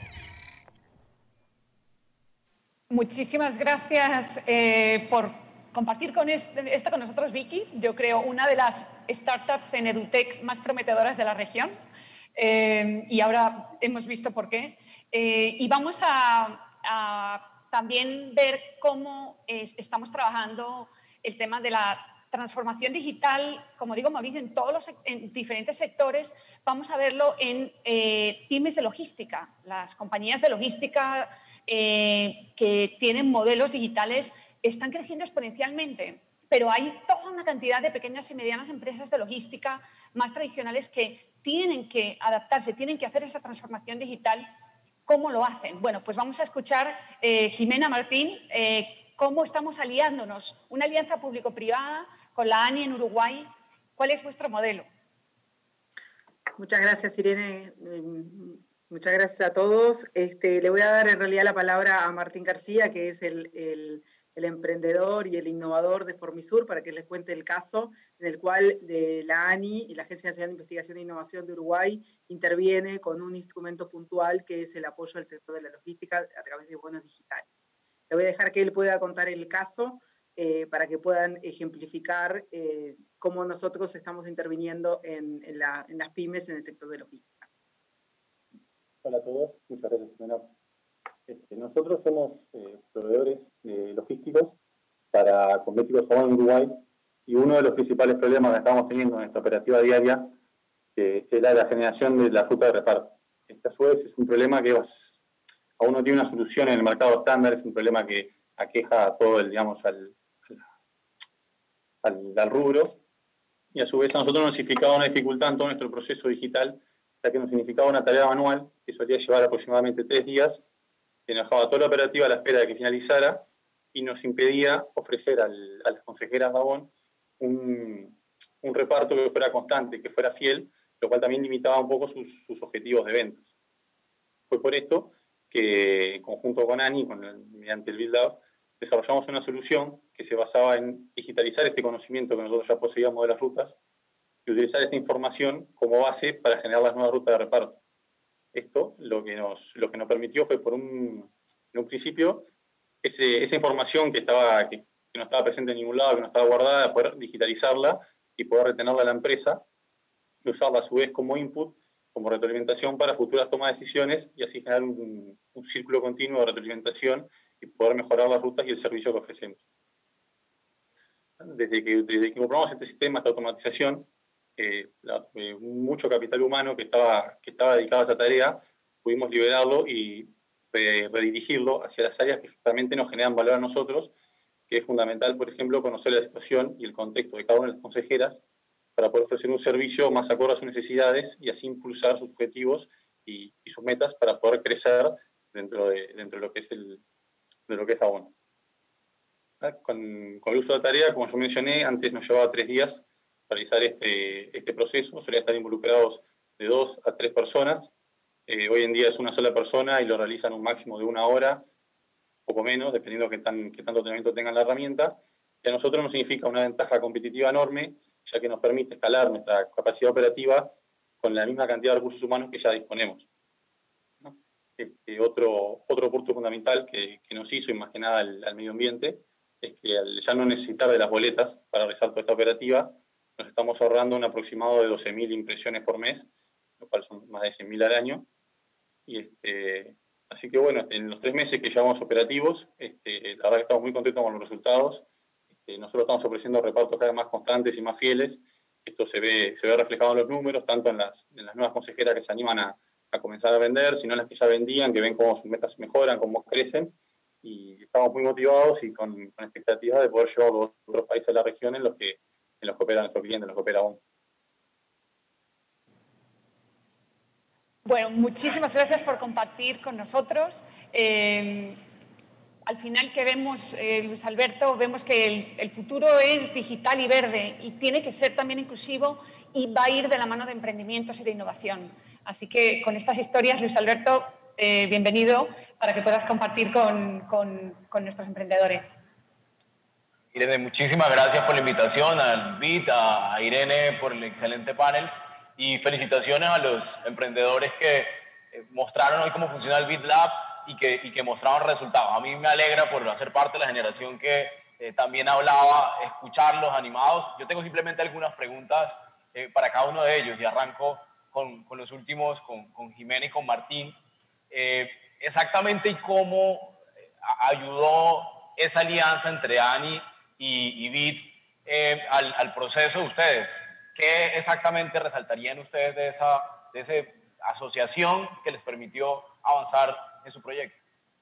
S2: Muchísimas gracias por compartir esto con nosotros Vicky, yo creo una de las startups en EdTech más prometedoras de la región, y ahora hemos visto por qué. Y vamos a también ver cómo estamos trabajando el tema de la transformación digital, como digo, Mauricio, en diferentes sectores. Vamos a verlo en pymes de logística, las compañías de logística que tienen modelos digitales están creciendo exponencialmente, pero hay toda una cantidad de pequeñas y medianas empresas de logística más tradicionales que tienen que adaptarse, tienen que hacer esta transformación digital. ¿Cómo lo hacen? Bueno, pues vamos a escuchar, Jimena Martín, cómo estamos aliándonos, una alianza público-privada con la ANI en Uruguay. ¿Cuál es vuestro modelo?
S9: Muchas gracias, Irene. Muchas gracias a todos. Le voy a dar en realidad la palabra a Martín García, que es el emprendedor y el innovador de Formisur, para que les cuente el caso en el cual la ANI y la Agencia Nacional de Investigación e Innovación de Uruguay interviene con un instrumento puntual que es el apoyo al sector de la logística a través de bonos digitales. Le voy a dejar que él pueda contar el caso para que puedan ejemplificar cómo nosotros estamos interviniendo en las pymes en el sector de logística.
S10: Hola a todos, muchas gracias, Jimena. Nosotros somos proveedores logísticos para Cosméticos Avon en Uruguay, y uno de los principales problemas que estamos teniendo en esta operativa diaria es la generación de la ruta de reparto. Este, a su vez, es un problema que aún no tiene una solución en el mercado estándar, es un problema que aqueja a todo al rubro, y a su vez a nosotros nos significaba una dificultad en todo nuestro proceso digital, ya que nos significaba una tarea manual que solía llevar aproximadamente 3 días, que nos dejaba toda la operativa a la espera de que finalizara y nos impedía ofrecer a las consejeras de Avon un reparto que fuera constante, que fuera fiel, lo cual también limitaba un poco sus objetivos de ventas. Fue por esto que, en conjunto con ANI, mediante el Build Lab, desarrollamos una solución que se basaba en digitalizar este conocimiento que nosotros ya poseíamos de las rutas y utilizar esta información como base para generar las nuevas rutas de reparto. Esto lo que nos permitió fue, en un principio, esa información que no estaba presente en ningún lado, que no estaba guardada, poder digitalizarla y poder retenerla a la empresa y usarla a su vez como input, como retroalimentación para futuras tomas de decisiones, y así generar un círculo continuo de retroalimentación y poder mejorar las rutas y el servicio que ofrecemos. Desde que compramos este sistema, esta automatización, mucho capital humano que estaba dedicado a esta tarea, pudimos liberarlo y redirigirlo hacia las áreas que realmente nos generan valor a nosotros, que es fundamental, por ejemplo, conocer la situación y el contexto de cada una de las consejeras para poder ofrecer un servicio más acorde a sus necesidades y así impulsar sus objetivos y sus metas para poder crecer dentro de lo que es Avon. Con el uso de la tarea, como yo mencioné, antes nos llevaba 3 días realizar este proceso, solía estar involucrados de 2 a 3 personas. Hoy en día es una sola persona y lo realizan un máximo de 1 hora, poco menos, dependiendo de qué tanto entrenamiento tengan la herramienta. Y a nosotros nos significa una ventaja competitiva enorme, ya que nos permite escalar nuestra capacidad operativa con la misma cantidad de recursos humanos que ya disponemos. ¿No? Otro punto fundamental que nos hizo, y más que nada al medio ambiente, es que al ya no necesitar de las boletas para realizar toda esta operativa, nos estamos ahorrando un aproximado de 12.000 impresiones por mes, lo cual son más de 100.000 al año. Y así que bueno, en los 3 meses que llevamos operativos, la verdad que estamos muy contentos con los resultados. Nosotros estamos ofreciendo repartos cada vez más constantes y más fieles. Esto se ve reflejado en los números, tanto en las nuevas consejeras que se animan a comenzar a vender, sino en las que ya vendían, que ven cómo sus metas mejoran, cómo crecen. Y estamos muy motivados y con expectativas de poder llevarlo a otros países de la región en los que opera nuestro cliente, en los que opera Avon.
S2: Bueno, muchísimas gracias por compartir con nosotros. Al final que vemos, Luis Alberto, vemos que el futuro es digital y verde y tiene que ser también inclusivo y va a ir de la mano de emprendimientos y de innovación. Así que con estas historias, Luis Alberto, bienvenido para que puedas compartir con nuestros emprendedores.
S11: Irene, muchísimas gracias por la invitación, al BIT, a Irene por el excelente panel y felicitaciones a los emprendedores que mostraron hoy cómo funciona el BIT Lab y que mostraron resultados. A mí me alegra por hacer parte de la generación que también hablaba, escucharlos animados. Yo tengo simplemente algunas preguntas para cada uno de ellos y arranco con los últimos, con Jimena y con Martín. Exactamente, ¿y cómo ayudó esa alianza entre ANI y BIT al proceso de ustedes? ¿Qué exactamente resaltarían ustedes de esa asociación que les permitió avanzar en su proyecto?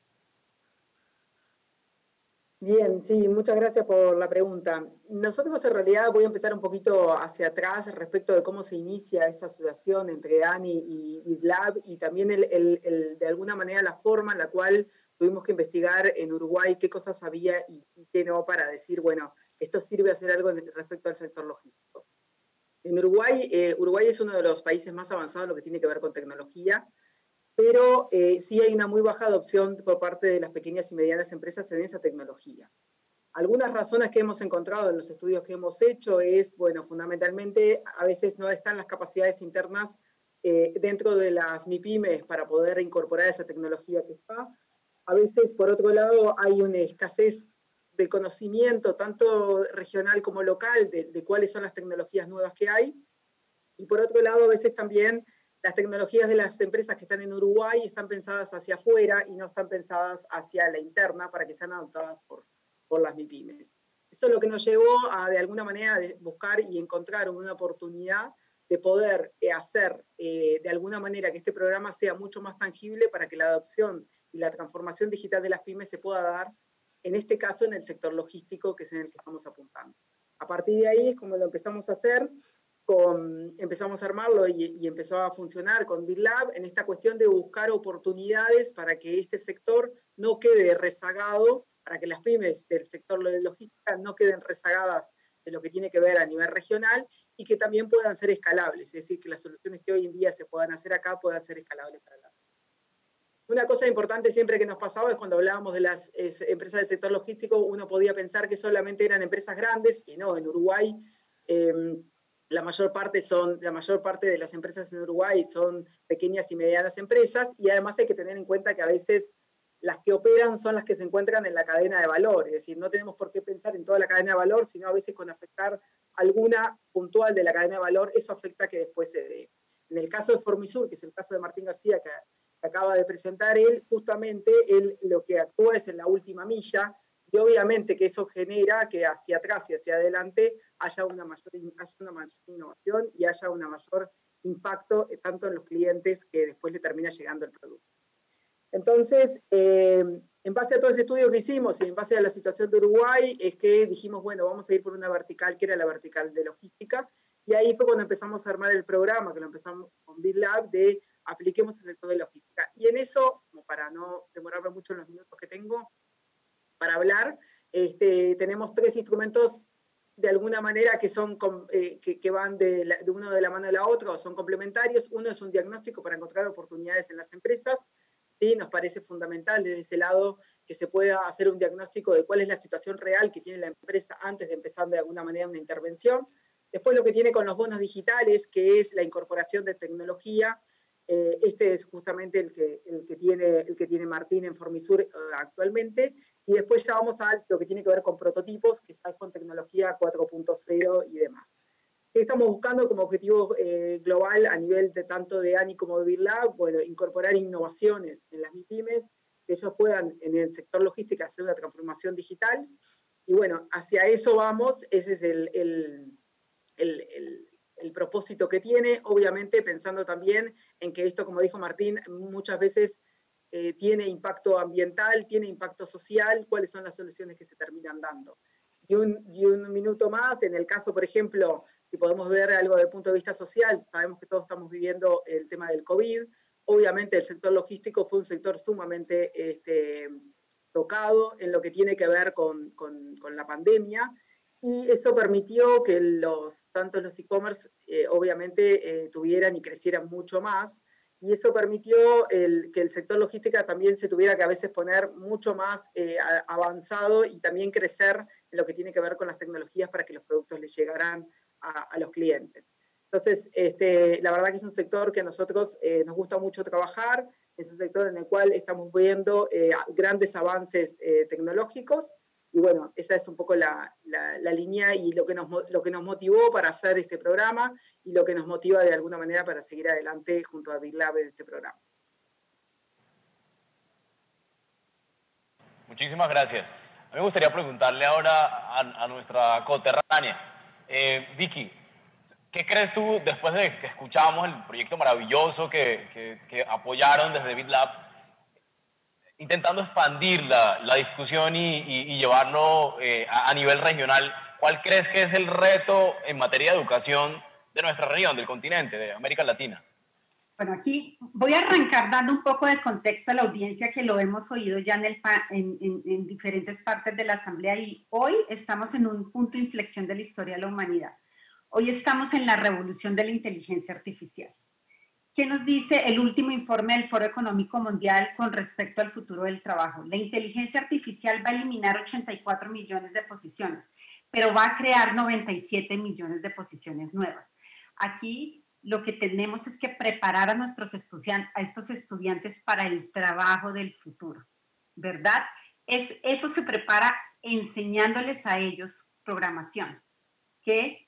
S9: Bien, sí, muchas gracias por la pregunta. Nosotros en realidad voy a empezar un poquito hacia atrás respecto de cómo se inicia esta asociación entre ANI y BitLab y también de alguna manera la forma en la cual tuvimos que investigar en Uruguay qué cosas había y qué no para decir, bueno, esto sirve a hacer algo respecto al sector logístico. En Uruguay, Uruguay es uno de los países más avanzados en lo que tiene que ver con tecnología, pero sí hay una muy baja adopción por parte de las pequeñas y medianas empresas en esa tecnología. Algunas razones que hemos encontrado en los estudios que hemos hecho es, bueno, fundamentalmente a veces no están las capacidades internas dentro de las MIPYMES para poder incorporar esa tecnología que está. A veces, por otro lado, hay una escasez de conocimiento, tanto regional como local, de cuáles son las tecnologías nuevas que hay. Y por otro lado, a veces también las tecnologías de las empresas que están en Uruguay están pensadas hacia afuera y no están pensadas hacia la interna para que sean adoptadas por las MIPYMES. Eso es lo que nos llevó a, de alguna manera, buscar y encontrar una oportunidad de poder hacer, de alguna manera, que este programa sea mucho más tangible para que la adopción y la transformación digital de las pymes se pueda dar, en este caso, en el sector logístico, que es en el que estamos apuntando. A partir de ahí es como lo empezamos a hacer, empezamos a armarlo y empezó a funcionar con BitLab en esta cuestión de buscar oportunidades para que este sector no quede rezagado, para que las pymes del sector de logística no queden rezagadas de lo que tiene que ver a nivel regional y que también puedan ser escalables, es decir, que las soluciones que hoy en día se puedan hacer acá puedan ser escalables para la. Una cosa importante siempre que nos pasaba es cuando hablábamos de las empresas del sector logístico, uno podía pensar que solamente eran empresas grandes, y no, en Uruguay la mayor parte de las empresas en Uruguay son pequeñas y medianas empresas, y además hay que tener en cuenta que a veces las que operan son las que se encuentran en la cadena de valor, es decir, no tenemos por qué pensar en toda la cadena de valor, sino a veces con afectar alguna puntual de la cadena de valor, eso afecta que después se dé. En el caso de Formisur, que es el caso de Martín García, que acaba de presentar él, justamente él lo que actúa es en la última milla, y obviamente que eso genera que hacia atrás y hacia adelante haya una mayor innovación y haya un mayor impacto tanto en los clientes que después le termina llegando el producto. Entonces, en base a todo ese estudio que hicimos y en base a la situación de Uruguay, es que dijimos, bueno, vamos a ir por una vertical que era la vertical de logística, y ahí fue cuando empezamos a armar el programa, que lo empezamos con BitLab, de apliquemos el sector de logística. Y en eso, como para no demorarme mucho en los minutos que tengo para hablar, tenemos 3 instrumentos de alguna manera que son que van de uno de la mano de la otra o son complementarios. Uno es un diagnóstico para encontrar oportunidades en las empresas. ¿Sí? Nos parece fundamental desde ese lado que se pueda hacer un diagnóstico de cuál es la situación real que tiene la empresa antes de empezar de alguna manera una intervención. Después lo que tiene con los bonos digitales, que es la incorporación de tecnología. Este es justamente el que tiene Martín en Formisur actualmente. Y después ya vamos a lo que tiene que ver con prototipos, que ya es con tecnología 4.0 y demás. ¿Qué estamos buscando como objetivo global a nivel de tanto de ANI como de BitLab? Bueno, incorporar innovaciones en las MIPYMES, que ellos puedan en el sector logística hacer una transformación digital. Y bueno, hacia eso vamos, ese es el propósito que tiene, obviamente pensando también en que esto, como dijo Martín, muchas veces tiene impacto ambiental, tiene impacto social, cuáles son las soluciones que se terminan dando. Y un minuto más, en el caso, por ejemplo, si podemos ver algo desde el punto de vista social, sabemos que todos estamos viviendo el tema del COVID, obviamente el sector logístico fue un sector sumamente tocado en lo que tiene que ver con la pandemia, y eso permitió que tanto los e-commerce obviamente tuvieran y crecieran mucho más, y eso permitió que el sector logística también se tuviera que a veces poner mucho más avanzado y también crecer en lo que tiene que ver con las tecnologías para que los productos les llegaran a los clientes. Entonces, la verdad que es un sector que a nosotros nos gusta mucho trabajar, es un sector en el cual estamos viendo grandes avances tecnológicos, Y bueno, esa es un poco la línea y lo que nos motivó para hacer este programa y lo que nos motiva de alguna manera para seguir adelante junto a Big Lab de este programa.
S11: Muchísimas gracias. A mí me gustaría preguntarle ahora a nuestra coterránea, Vicky, ¿qué crees tú después de que escuchamos el proyecto maravilloso que apoyaron desde BitLab, intentando expandir la discusión y llevarlo a nivel regional? ¿Cuál crees que es el reto en materia de educación de nuestra región, del continente, de América Latina?
S7: Bueno, aquí voy a arrancar dando un poco de contexto a la audiencia que lo hemos oído ya en diferentes partes de la Asamblea, y hoy estamos en un punto de inflexión de la historia de la humanidad. Hoy estamos en la revolución de la inteligencia artificial. ¿Qué nos dice el último informe del Foro Económico Mundial con respecto al futuro del trabajo? La inteligencia artificial va a eliminar 84 millones de posiciones, pero va a crear 97 millones de posiciones nuevas. Aquí lo que tenemos es que preparar a estos estudiantes para el trabajo del futuro, ¿verdad? Eso se prepara enseñándoles a ellos programación, que,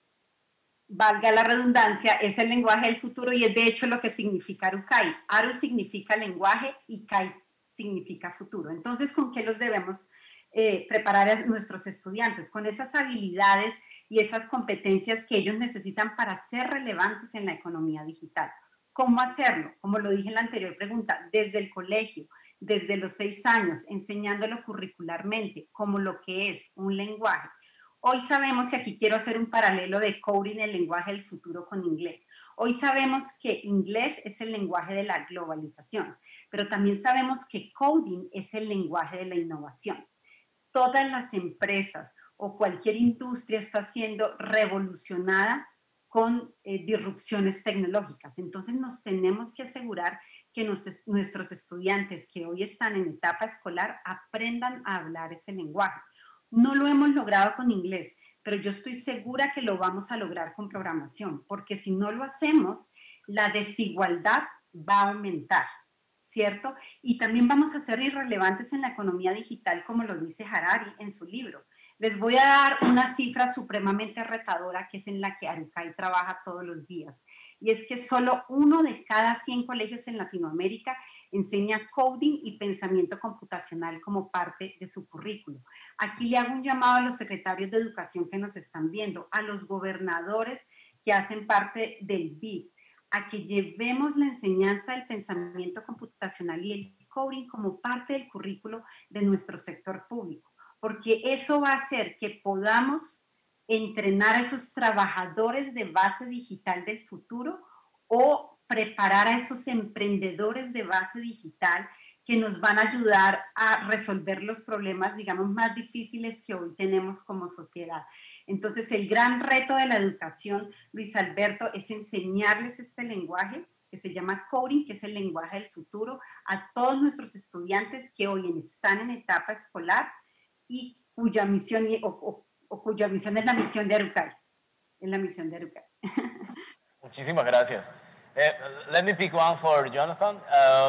S7: valga la redundancia, es el lenguaje del futuro y es de hecho lo que significa Arukai. Aru significa lenguaje y Kai significa futuro. Entonces, ¿con qué los debemos preparar a nuestros estudiantes? Con esas habilidades y esas competencias que ellos necesitan para ser relevantes en la economía digital. ¿Cómo hacerlo? Como lo dije en la anterior pregunta, desde el colegio, desde los 6 años, enseñándolo curricularmente como lo que es un lenguaje. Hoy sabemos, y aquí quiero hacer un paralelo de coding, el lenguaje del futuro, con inglés. Hoy sabemos que inglés es el lenguaje de la globalización, pero también sabemos que coding es el lenguaje de la innovación. Todas las empresas o cualquier industria está siendo revolucionada con disrupciones tecnológicas. Entonces nos tenemos que asegurar que nuestros estudiantes que hoy están en etapa escolar aprendan a hablar ese lenguaje. No lo hemos logrado con inglés, pero yo estoy segura que lo vamos a lograr con programación, porque si no lo hacemos, la desigualdad va a aumentar, ¿cierto? Y también vamos a ser irrelevantes en la economía digital, como lo dice Harari en su libro. Les voy a dar una cifra supremamente retadora, que es en la que Arukai trabaja todos los días. Y es que solo 1 de cada 100 colegios en Latinoamérica enseña coding y pensamiento computacional como parte de su currículo. Aquí le hago un llamado a los secretarios de educación que nos están viendo, a los gobernadores que hacen parte del BID, a que llevemos la enseñanza del pensamiento computacional y el coding como parte del currículo de nuestro sector público, porque eso va a hacer que podamos entrenar a esos trabajadores de base digital del futuro o preparar a esos emprendedores de base digital que nos van a ayudar a resolver los problemas, digamos, más difíciles que hoy tenemos como sociedad. Entonces, el gran reto de la educación, Luis Alberto, es enseñarles este lenguaje que se llama coding, que es el lenguaje del futuro, a todos nuestros estudiantes que hoy están en etapa escolar y cuya misión cuya misión es la misión de Arukai. Es la misión de Arukai.
S11: Muchísimas gracias. Let me pick one for Jonathan.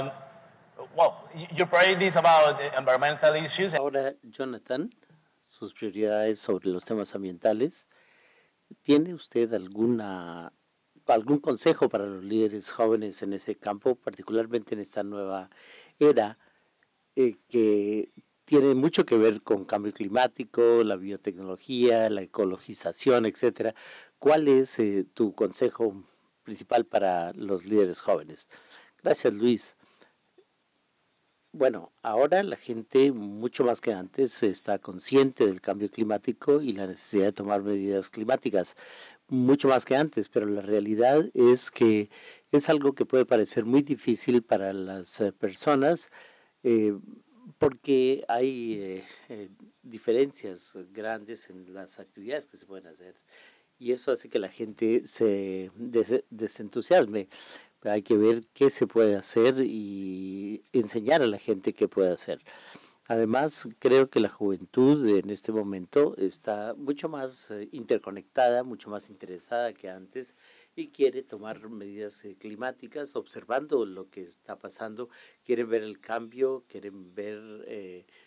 S11: Well, your priority is about environmental issues.
S12: Ahora, Jonathan, sus prioridades sobre los temas ambientales. ¿Tiene usted algún consejo para los líderes jóvenes en ese campo, particularmente en esta nueva era que tiene mucho que ver con cambio climático, la biotecnología, la ecologización, etcétera? ¿Cuál es tu consejo principal para los líderes jóvenes? Gracias, Luis. Bueno, ahora la gente, mucho más que antes, está consciente del cambio climático y la necesidad de tomar medidas climáticas, mucho más que antes, pero la realidad es que es algo que puede parecer muy difícil para las personas, porque hay diferencias grandes en las actividades que se pueden hacer y eso hace que la gente se desentusiasme. Hay que ver qué se puede hacer y enseñar a la gente qué puede hacer. Además, creo que la juventud en este momento está mucho más interconectada, mucho más interesada que antes y quiere tomar medidas climáticas, observando lo que está pasando, quieren ver el cambio, quieren ver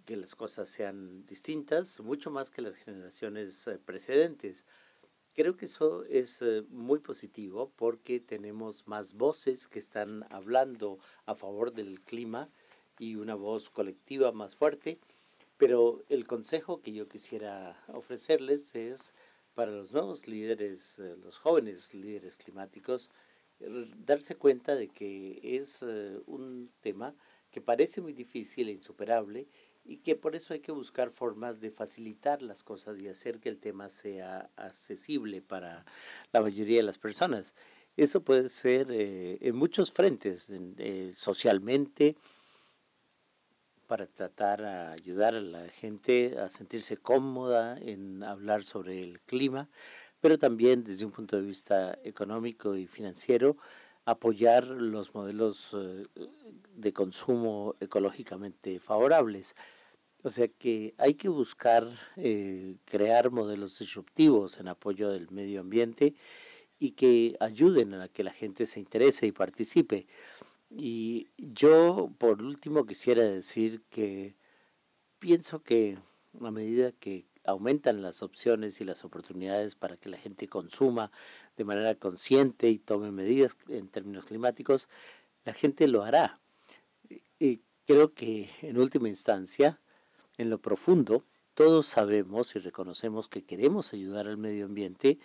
S12: que las cosas sean distintas, mucho más que las generaciones precedentes. Creo que eso es muy positivo porque tenemos más voces que están hablando a favor del clima y una voz colectiva más fuerte, pero el consejo que yo quisiera ofrecerles es para los nuevos líderes, los jóvenes líderes climáticos, darse cuenta de que es un tema que parece muy difícil e insuperable y que por eso hay que buscar formas de facilitar las cosas y hacer que el tema sea accesible para la mayoría de las personas. Eso puede ser en muchos frentes, socialmente, para tratar de ayudar a la gente a sentirse cómoda en hablar sobre el clima, pero también desde un punto de vista económico y financiero, apoyar los modelos de consumo ecológicamente favorables. O sea que hay que buscar crear modelos disruptivos en apoyo del medio ambiente y que ayuden a que la gente se interese y participe. Y yo, por último, quisiera decir que pienso que a medida que aumentan las opciones y las oportunidades para que la gente consuma de manera consciente y tome medidas en términos climáticos, la gente lo hará. Y creo que en última instancia, en lo profundo, todos sabemos y reconocemos que queremos ayudar al medio ambiente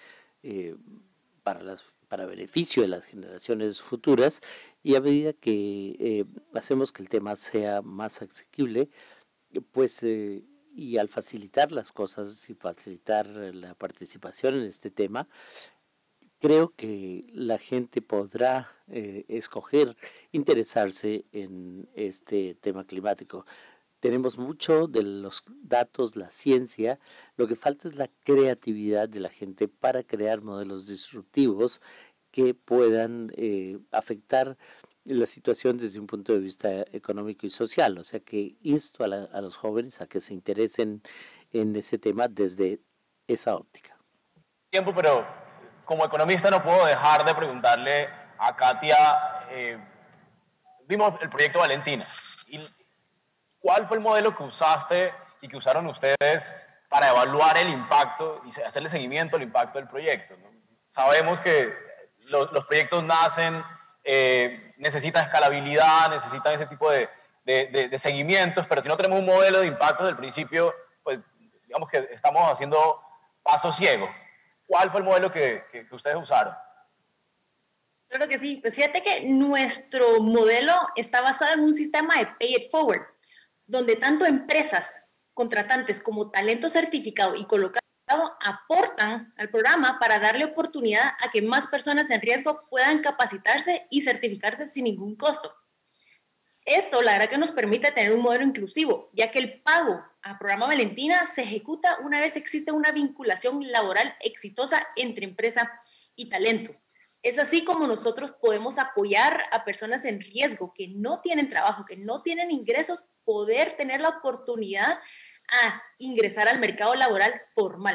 S12: para beneficio de las generaciones futuras, y a medida que hacemos que el tema sea más asequible, pues y al facilitar las cosas y facilitar la participación en este tema, creo que la gente podrá escoger interesarse en este tema climático. Tenemos mucho de los datos, la ciencia, lo que falta es la creatividad de la gente para crear modelos disruptivos que puedan afectar la situación desde un punto de vista económico y social. O sea que insto a los jóvenes a que se interesen en ese tema desde esa óptica.
S11: Tiempo, pero como economista no puedo dejar de preguntarle a Katia, vimos el proyecto Valentina, y ¿cuál fue el modelo que usaste y que usaron ustedes para evaluar el impacto y hacerle seguimiento al impacto del proyecto, ¿no? Sabemos que los proyectos nacen, necesitan escalabilidad, necesitan ese tipo de seguimientos, pero si no tenemos un modelo de impacto desde el principio, pues digamos que estamos haciendo paso ciego. ¿Cuál fue el modelo que ustedes usaron?
S3: Claro que sí. Pues fíjate que nuestro modelo está basado en un sistema de Pay It Forward, donde tanto empresas, contratantes como talento certificado y colocado aportan al programa para darle oportunidad a que más personas en riesgo puedan capacitarse y certificarse sin ningún costo. Esto, la verdad, que nos permite tener un modelo inclusivo, ya que el pago a Programa Valentina se ejecuta una vez existe una vinculación laboral exitosa entre empresa y talento. Es así como nosotros podemos apoyar a personas en riesgo que no tienen trabajo, que no tienen ingresos, poder tener la oportunidad a ingresar al mercado laboral formal.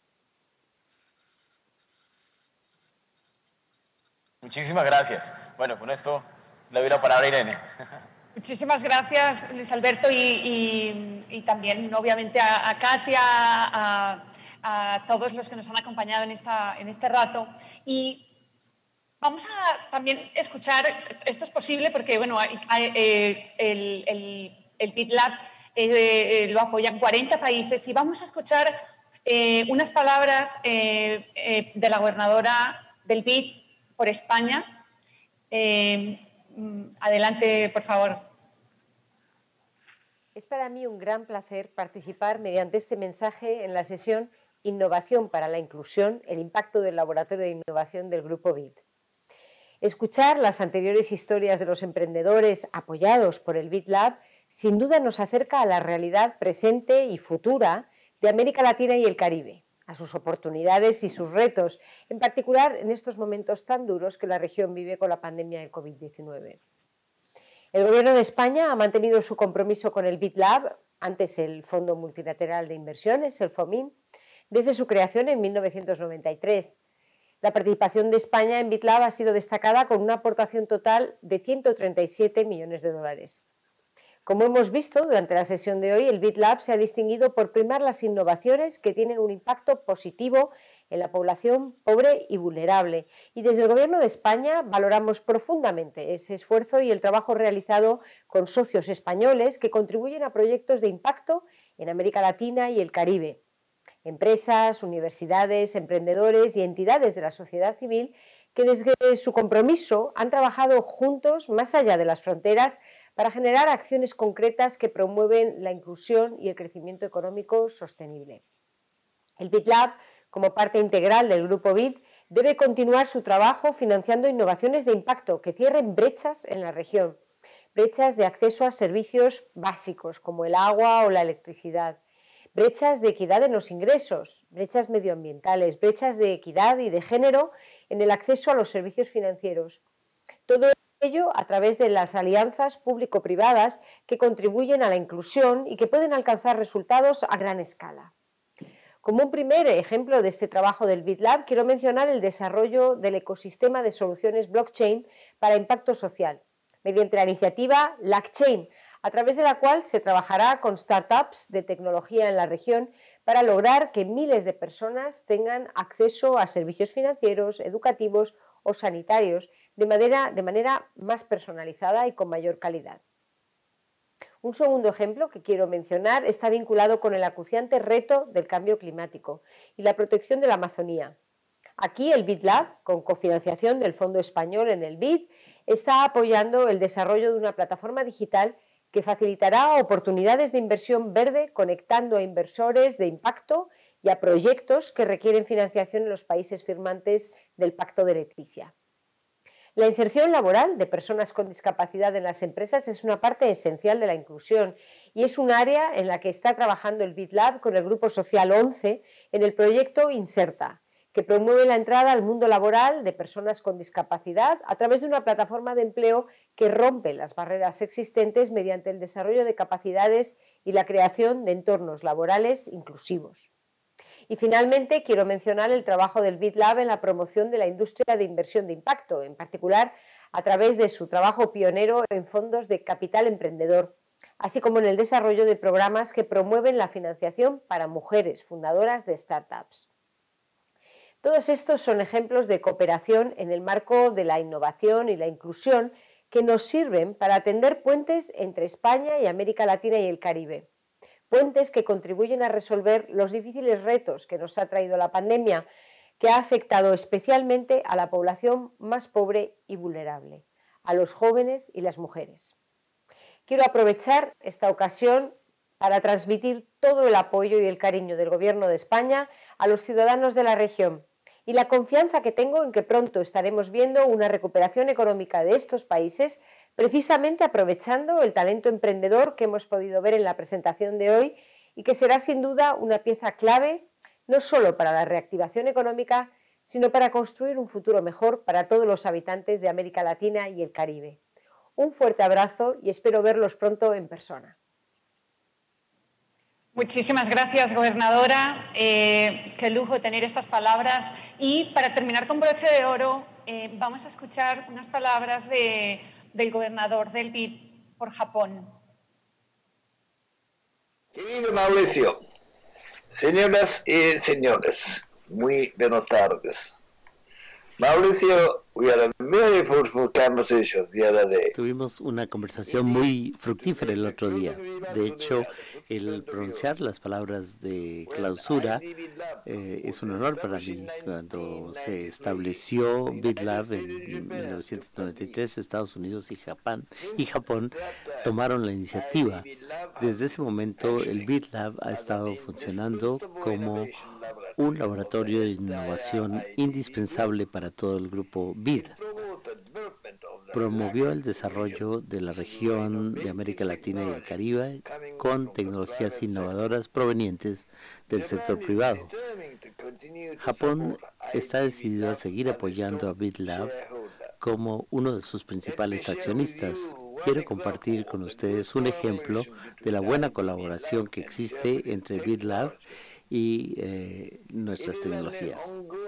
S11: Muchísimas gracias. Bueno, con esto le doy la palabra a Irene.
S2: Muchísimas gracias, Luis Alberto, y también, obviamente, a Katia, a todos los que nos han acompañado en este rato. Y vamos a también escuchar, esto es posible porque, bueno, el BitLab lo apoyan 40 países, y vamos a escuchar unas palabras de la gobernadora del BIT por España. Adelante, por favor.
S13: Es para mí un gran placer participar mediante este mensaje en la sesión Innovación para la Inclusión, el impacto del Laboratorio de Innovación del Grupo BIT. Escuchar las anteriores historias de los emprendedores apoyados por el BitLab sin duda nos acerca a la realidad presente y futura de América Latina y el Caribe, a sus oportunidades y sus retos, en particular en estos momentos tan duros que la región vive con la pandemia del COVID-19. El Gobierno de España ha mantenido su compromiso con el BitLab, antes el Fondo Multilateral de Inversiones, el FOMIN, desde su creación en 1993. La participación de España en BitLab ha sido destacada con una aportación total de 137 millones de dólares. Como hemos visto durante la sesión de hoy, el BitLab se ha distinguido por primar las innovaciones que tienen un impacto positivo en la población pobre y vulnerable. Y desde el Gobierno de España valoramos profundamente ese esfuerzo y el trabajo realizado con socios españoles que contribuyen a proyectos de impacto en América Latina y el Caribe. Empresas, universidades, emprendedores y entidades de la sociedad civil que desde su compromiso han trabajado juntos más allá de las fronteras para generar acciones concretas que promueven la inclusión y el crecimiento económico sostenible. El BitLab, como parte integral del Grupo BID, debe continuar su trabajo financiando innovaciones de impacto que cierren brechas en la región, brechas de acceso a servicios básicos como el agua o la electricidad, brechas de equidad en los ingresos, brechas medioambientales, brechas de equidad y de género en el acceso a los servicios financieros. Todo ello a través de las alianzas público-privadas que contribuyen a la inclusión y que pueden alcanzar resultados a gran escala. Como un primer ejemplo de este trabajo del BitLab, quiero mencionar el desarrollo del ecosistema de soluciones blockchain para impacto social, mediante la iniciativa LACchain, a través de la cual se trabajará con startups de tecnología en la región para lograr que miles de personas tengan acceso a servicios financieros, educativos o sanitarios de manera más personalizada y con mayor calidad. Un segundo ejemplo que quiero mencionar está vinculado con el acuciante reto del cambio climático y la protección de la Amazonía. Aquí el BitLab, con cofinanciación del Fondo Español en el BID, está apoyando el desarrollo de una plataforma digital que facilitará oportunidades de inversión verde conectando a inversores de impacto y a proyectos que requieren financiación en los países firmantes del Pacto de Leticia. La inserción laboral de personas con discapacidad en las empresas es una parte esencial de la inclusión y es un área en la que está trabajando el BitLab con el Grupo Social 11 en el proyecto Inserta, que promueve la entrada al mundo laboral de personas con discapacidad a través de una plataforma de empleo que rompe las barreras existentes mediante el desarrollo de capacidades y la creación de entornos laborales inclusivos. Y finalmente quiero mencionar el trabajo del BitLab en la promoción de la industria de inversión de impacto, en particular a través de su trabajo pionero en fondos de capital emprendedor, así como en el desarrollo de programas que promueven la financiación para mujeres fundadoras de startups. Todos estos son ejemplos de cooperación en el marco de la innovación y la inclusión que nos sirven para tender puentes entre España y América Latina y el Caribe. Puentes que contribuyen a resolver los difíciles retos que nos ha traído la pandemia, que ha afectado especialmente a la población más pobre y vulnerable, a los jóvenes y las mujeres. Quiero aprovechar esta ocasión para transmitir todo el apoyo y el cariño del Gobierno de España a los ciudadanos de la región y la confianza que tengo en que pronto estaremos viendo una recuperación económica de estos países, precisamente aprovechando el talento emprendedor que hemos podido ver en la presentación de hoy y que será sin duda una pieza clave no solo para la reactivación económica, sino para construir un futuro mejor para todos los habitantes de América Latina y el Caribe. Un fuerte abrazo y espero verlos pronto en persona.
S2: Muchísimas gracias, gobernadora. Qué lujo tener estas palabras. Y para terminar con broche de oro, vamos a escuchar unas palabras del gobernador del BID por Japón.
S14: Querido Mauricio, señoras y señores, muy buenas tardes. Mauricio, we had a very fruitful conversation the other day.
S12: Tuvimos una conversación muy fructífera el otro día. De hecho, el pronunciar las palabras de clausura es un honor para mí. Cuando se estableció BitLab en 1993, Estados Unidos y Japón tomaron la iniciativa. Desde ese momento, el BitLab ha estado funcionando como un laboratorio de innovación indispensable para todo el grupo BID. Promovió el desarrollo de la región de América Latina y el Caribe con tecnologías innovadoras provenientes del sector privado. Japón está decidido a seguir apoyando a BitLab como uno de sus principales accionistas. Quiero compartir con ustedes un ejemplo de la buena colaboración que existe entre BitLab y nuestras tecnologías.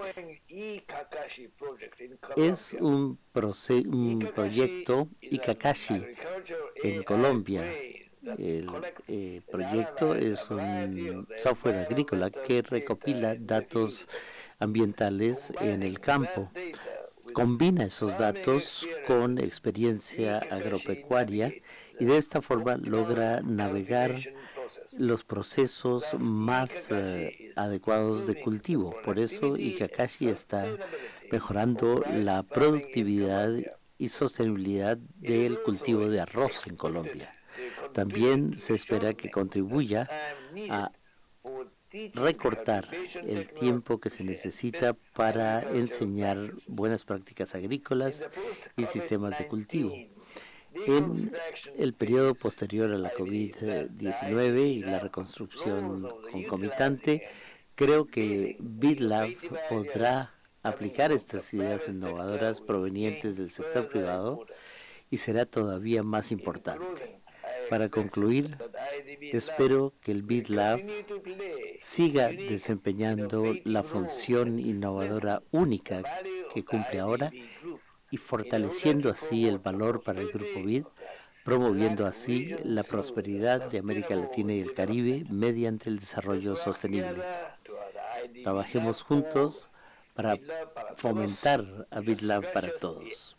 S12: Es un proyecto IKAKASHI en Colombia, El proyecto es un software agrícola que recopila datos ambientales en el campo. Combina esos datos con experiencia agropecuaria y de esta forma logra navegar los procesos más adecuados de cultivo. Por eso Ikakashi está mejorando la productividad y sostenibilidad del cultivo de arroz en Colombia. También se espera que contribuya a recortar el tiempo que se necesita para enseñar buenas prácticas agrícolas y sistemas de cultivo. En el periodo posterior a la COVID-19 y la reconstrucción concomitante, creo que BitLab podrá aplicar estas ideas innovadoras provenientes del sector privado y será todavía más importante. Para concluir, espero que el BitLab siga desempeñando la función innovadora única que cumple ahora y fortaleciendo así el valor para el Grupo BID, promoviendo así la prosperidad de América Latina y el Caribe mediante el desarrollo sostenible. Trabajemos juntos para fomentar a BitLab para todos.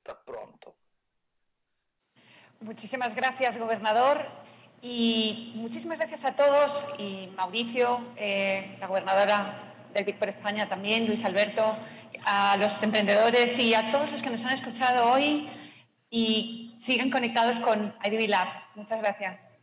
S2: Muchísimas gracias, gobernador, y muchísimas gracias a todos, y Mauricio, la gobernadora del BID por España también, Luis Alberto, a los emprendedores y a todos los que nos han escuchado hoy y siguen conectados con IDB Lab. Muchas gracias.